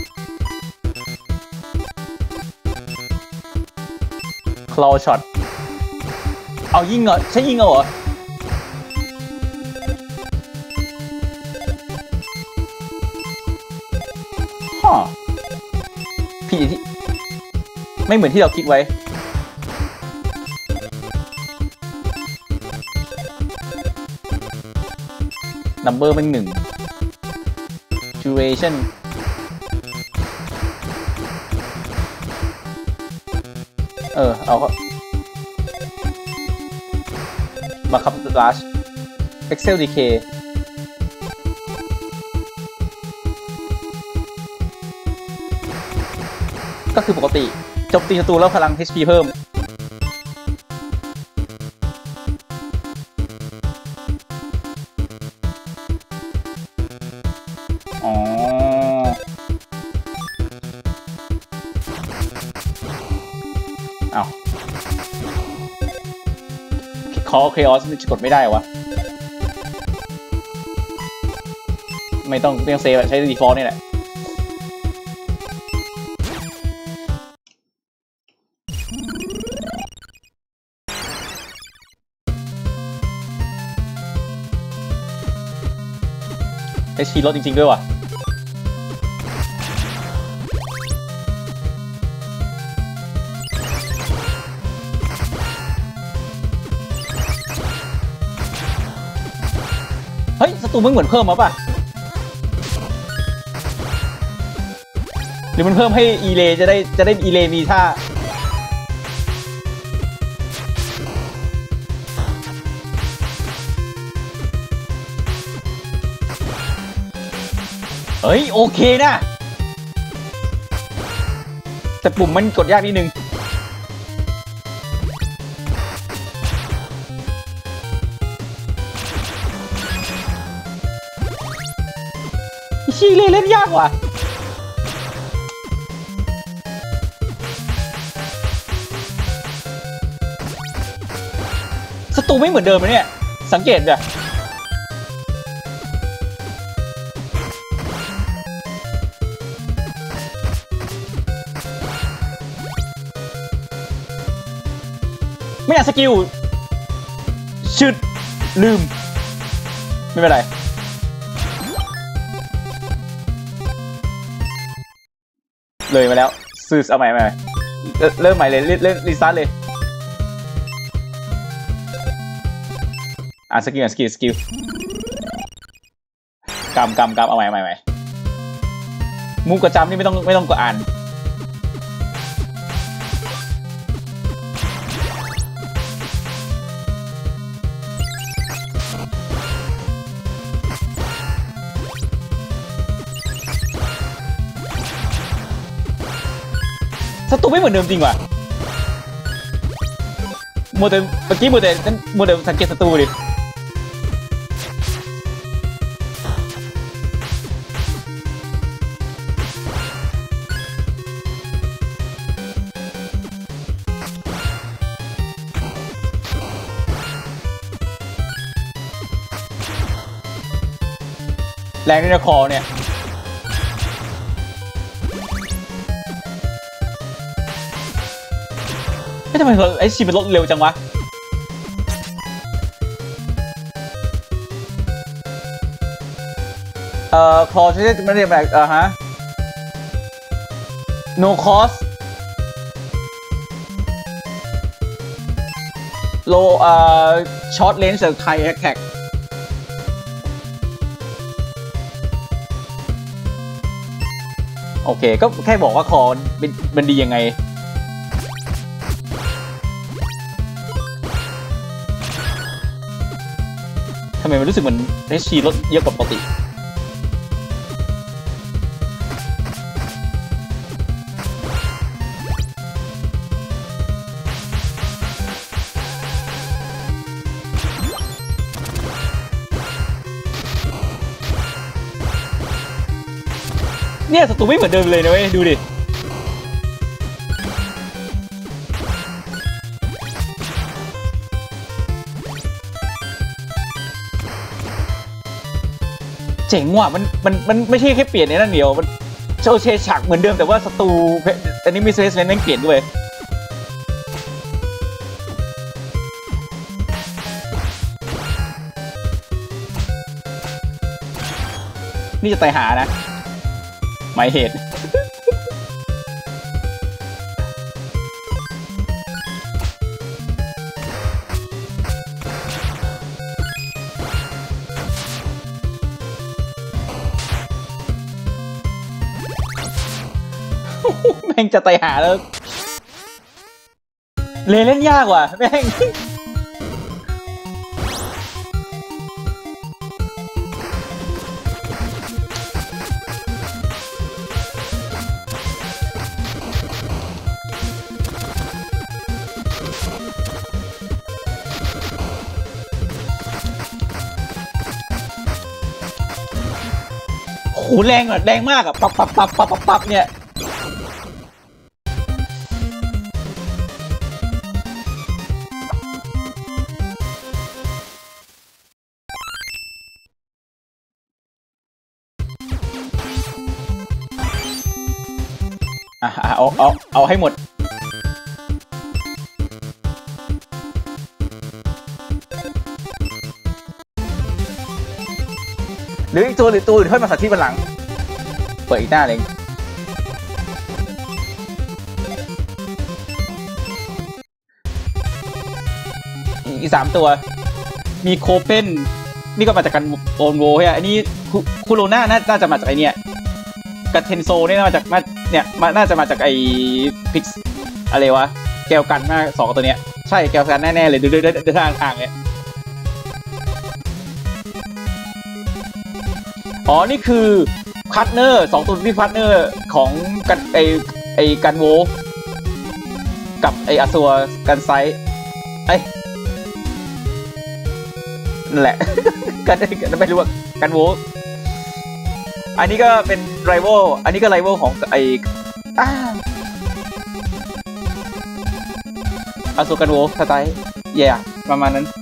คลอช็อตเอายิงเหรอใช่ยิงเหรอฮะพี่ที่ไม่เหมือนที่เราคิดไว้นัมเบอร์เป็น1 duration เอาก็มาครับ large pixel decay ก็คือปกติโจมตีศัตรูแล้วพลัง HP เพิ่มคอเคออสมันจะกดไม่ได้วะไม่ต้องเซฟใช้ default นี่แหละHP ลดจริงๆด้วยว่ะเฮ้ยศัตรูมึงเหมือนเพิ่มมาป่ะหรือมันเพิ่มให้อีเลจะได้อีเลมีท่าเฮ้ยโอเคนะแต่ปุ่มมันกดยากนิดนึงชีเล่นยากว่ะศัตรูไม่เหมือนเดิมเลยเนี่ยสังเกตดิไม่อยากสกิลชึดลืมไม่เป็นไรเลยมาแล้วซื้อเอาใหม่เริ่มใหม่เลยเล่นรีสตาร์ทเลยสกิลกำเอาใหม่มูกระจำนี่ไม่ต้องกดอ่านศัตรูไม่เหมือนเดิมจริงว่ะเมื่อกี้โมเดลสังเกตศัตรูดิแรงในคอเนี่ยไม่ทำไมไอ้ชีมันลดเร็วจังวะคอใช้ไม่ได้แบบฮะ no cost low short range จากไทยแท็กโอเคก็แค่บอกว่าคอมันดียังไงทำไมมันรู้สึกเหมือนได้ชีลดเยอะกว่าปกติเนี่ยศัตรูไม่เหมือนเดิมเลยนะเว้ยดูดิเจ๋งว่ะมันไม่ใช่แค่เปลี่ยนในนั่นเดียวมันโชว์เชฉากเหมือนเดิมแต่ว่าศัตรูอันนี้มีเซสเลนนั่งเปลี่ยนด้วยนี่จะตายหานะหมายเหตุแม่งจะตายหาแล้วเล่นยากว่ะแม่งโหแรงอ่ะแรงมากอ่ะปับเนี่ยเอาให้หมดหรืออีกตัวอื่นค่อยมาสาธิตวันหลังเปิดอีกหน้าเลยอีก3ตัวมีโคเปนนี่ก็มาจากกันโอนโวใช่ไหมอันนี้คูโรน่าน่าจะมาจากไอเนี่ยกับเทนโซนี่น่าจะเนี่ยน่าจะมาจากไอพิกอะไรวะแกวกันมาก2ตัวเนี้ยใช่แกวกันแน่ๆเลยดูทางเนี่ยอ๋อนี่คือพาร์ทเนอร์2ตัวที่พาร์ทเนอร์ของกันไอกันโวกับไออาซัวกันไซนั่นแหละ กันไม่รู้ว่ากันโวอันนี้ก็เป็นไรเวลอันนี้ก็ไรเวลของไออาซัวกันโวสไตล์ประมาณนั้น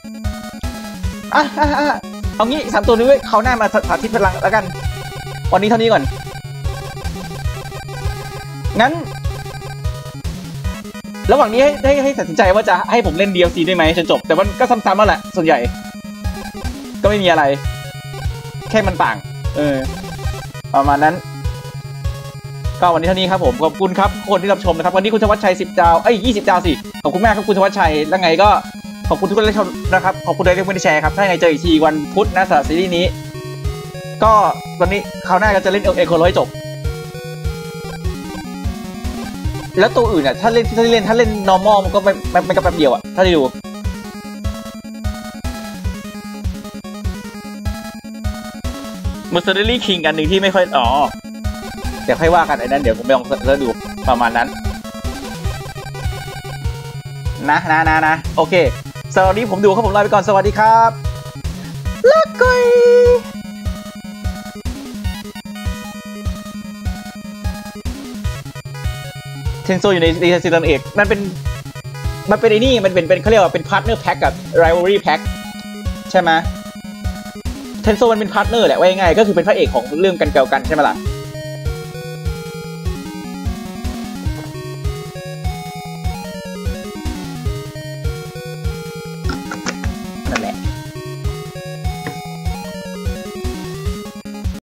เอางี้3ตัวนี้ไว้เขาหน้ามาสาธิตพลังแล้วกันวันนี้เท่านี้ก่อนงั้นระหว่างนี้ให้ตัดสินใจว่าจะให้ผมเล่น DLC ได้ไหมจนจบแต่มันก็ซ้ำๆแล้วแหละส่วนใหญ่ก็ไม่มีอะไรแค่มันต่างประมาณนั้นก็วันนี้เท่านี้ครับผมขอบคุณครับคนที่รับชมนะครับวันนี้คุณธวัชชัย10 ดาว20 ดาวสิขอบคุณมากครับคุณธวัชชัยแล้วไงก็ขอบคุณทุกคนที่ชมนะครับขอบคุณที่แชร์ครับถ้าไงเจออีกทีวันพุธนะสำหรับซีรีส์นี้ก็วันนี้คราวหน้าก็จะเล่นเอโคโลให้จบแล้วตัวอื่นอ่ะถ้าเล่น normal มันก็ไม่ก็แป๊บเดียวอ่ะถ้าได้ดู Mercenary King อันหนึ่งที่ไม่ค่อยเดี๋ยวค่อยว่ากันไอ้นั้นเดี๋ยวผมไปลองเสิร์ชดูประมาณนั้นนะโอเคสำหรับวันนี้ผมดูครับผมลาไปก่อนสวัสดีครับลักกุยเทนโซอยู่ในซีซั่นเอกมันเป็นไอ้นี่มันเป็นเขาเรียกว่าเป็นพาร์ทเนอร์แพ็กกับ rivalry pack ใช่ไหมเทนโซมันเป็นพาร์ทเนอร์แหละว่าง่ายๆก็คือเป็นพระเอกของเรื่องกันเกลกันใช่ไหมล่ะ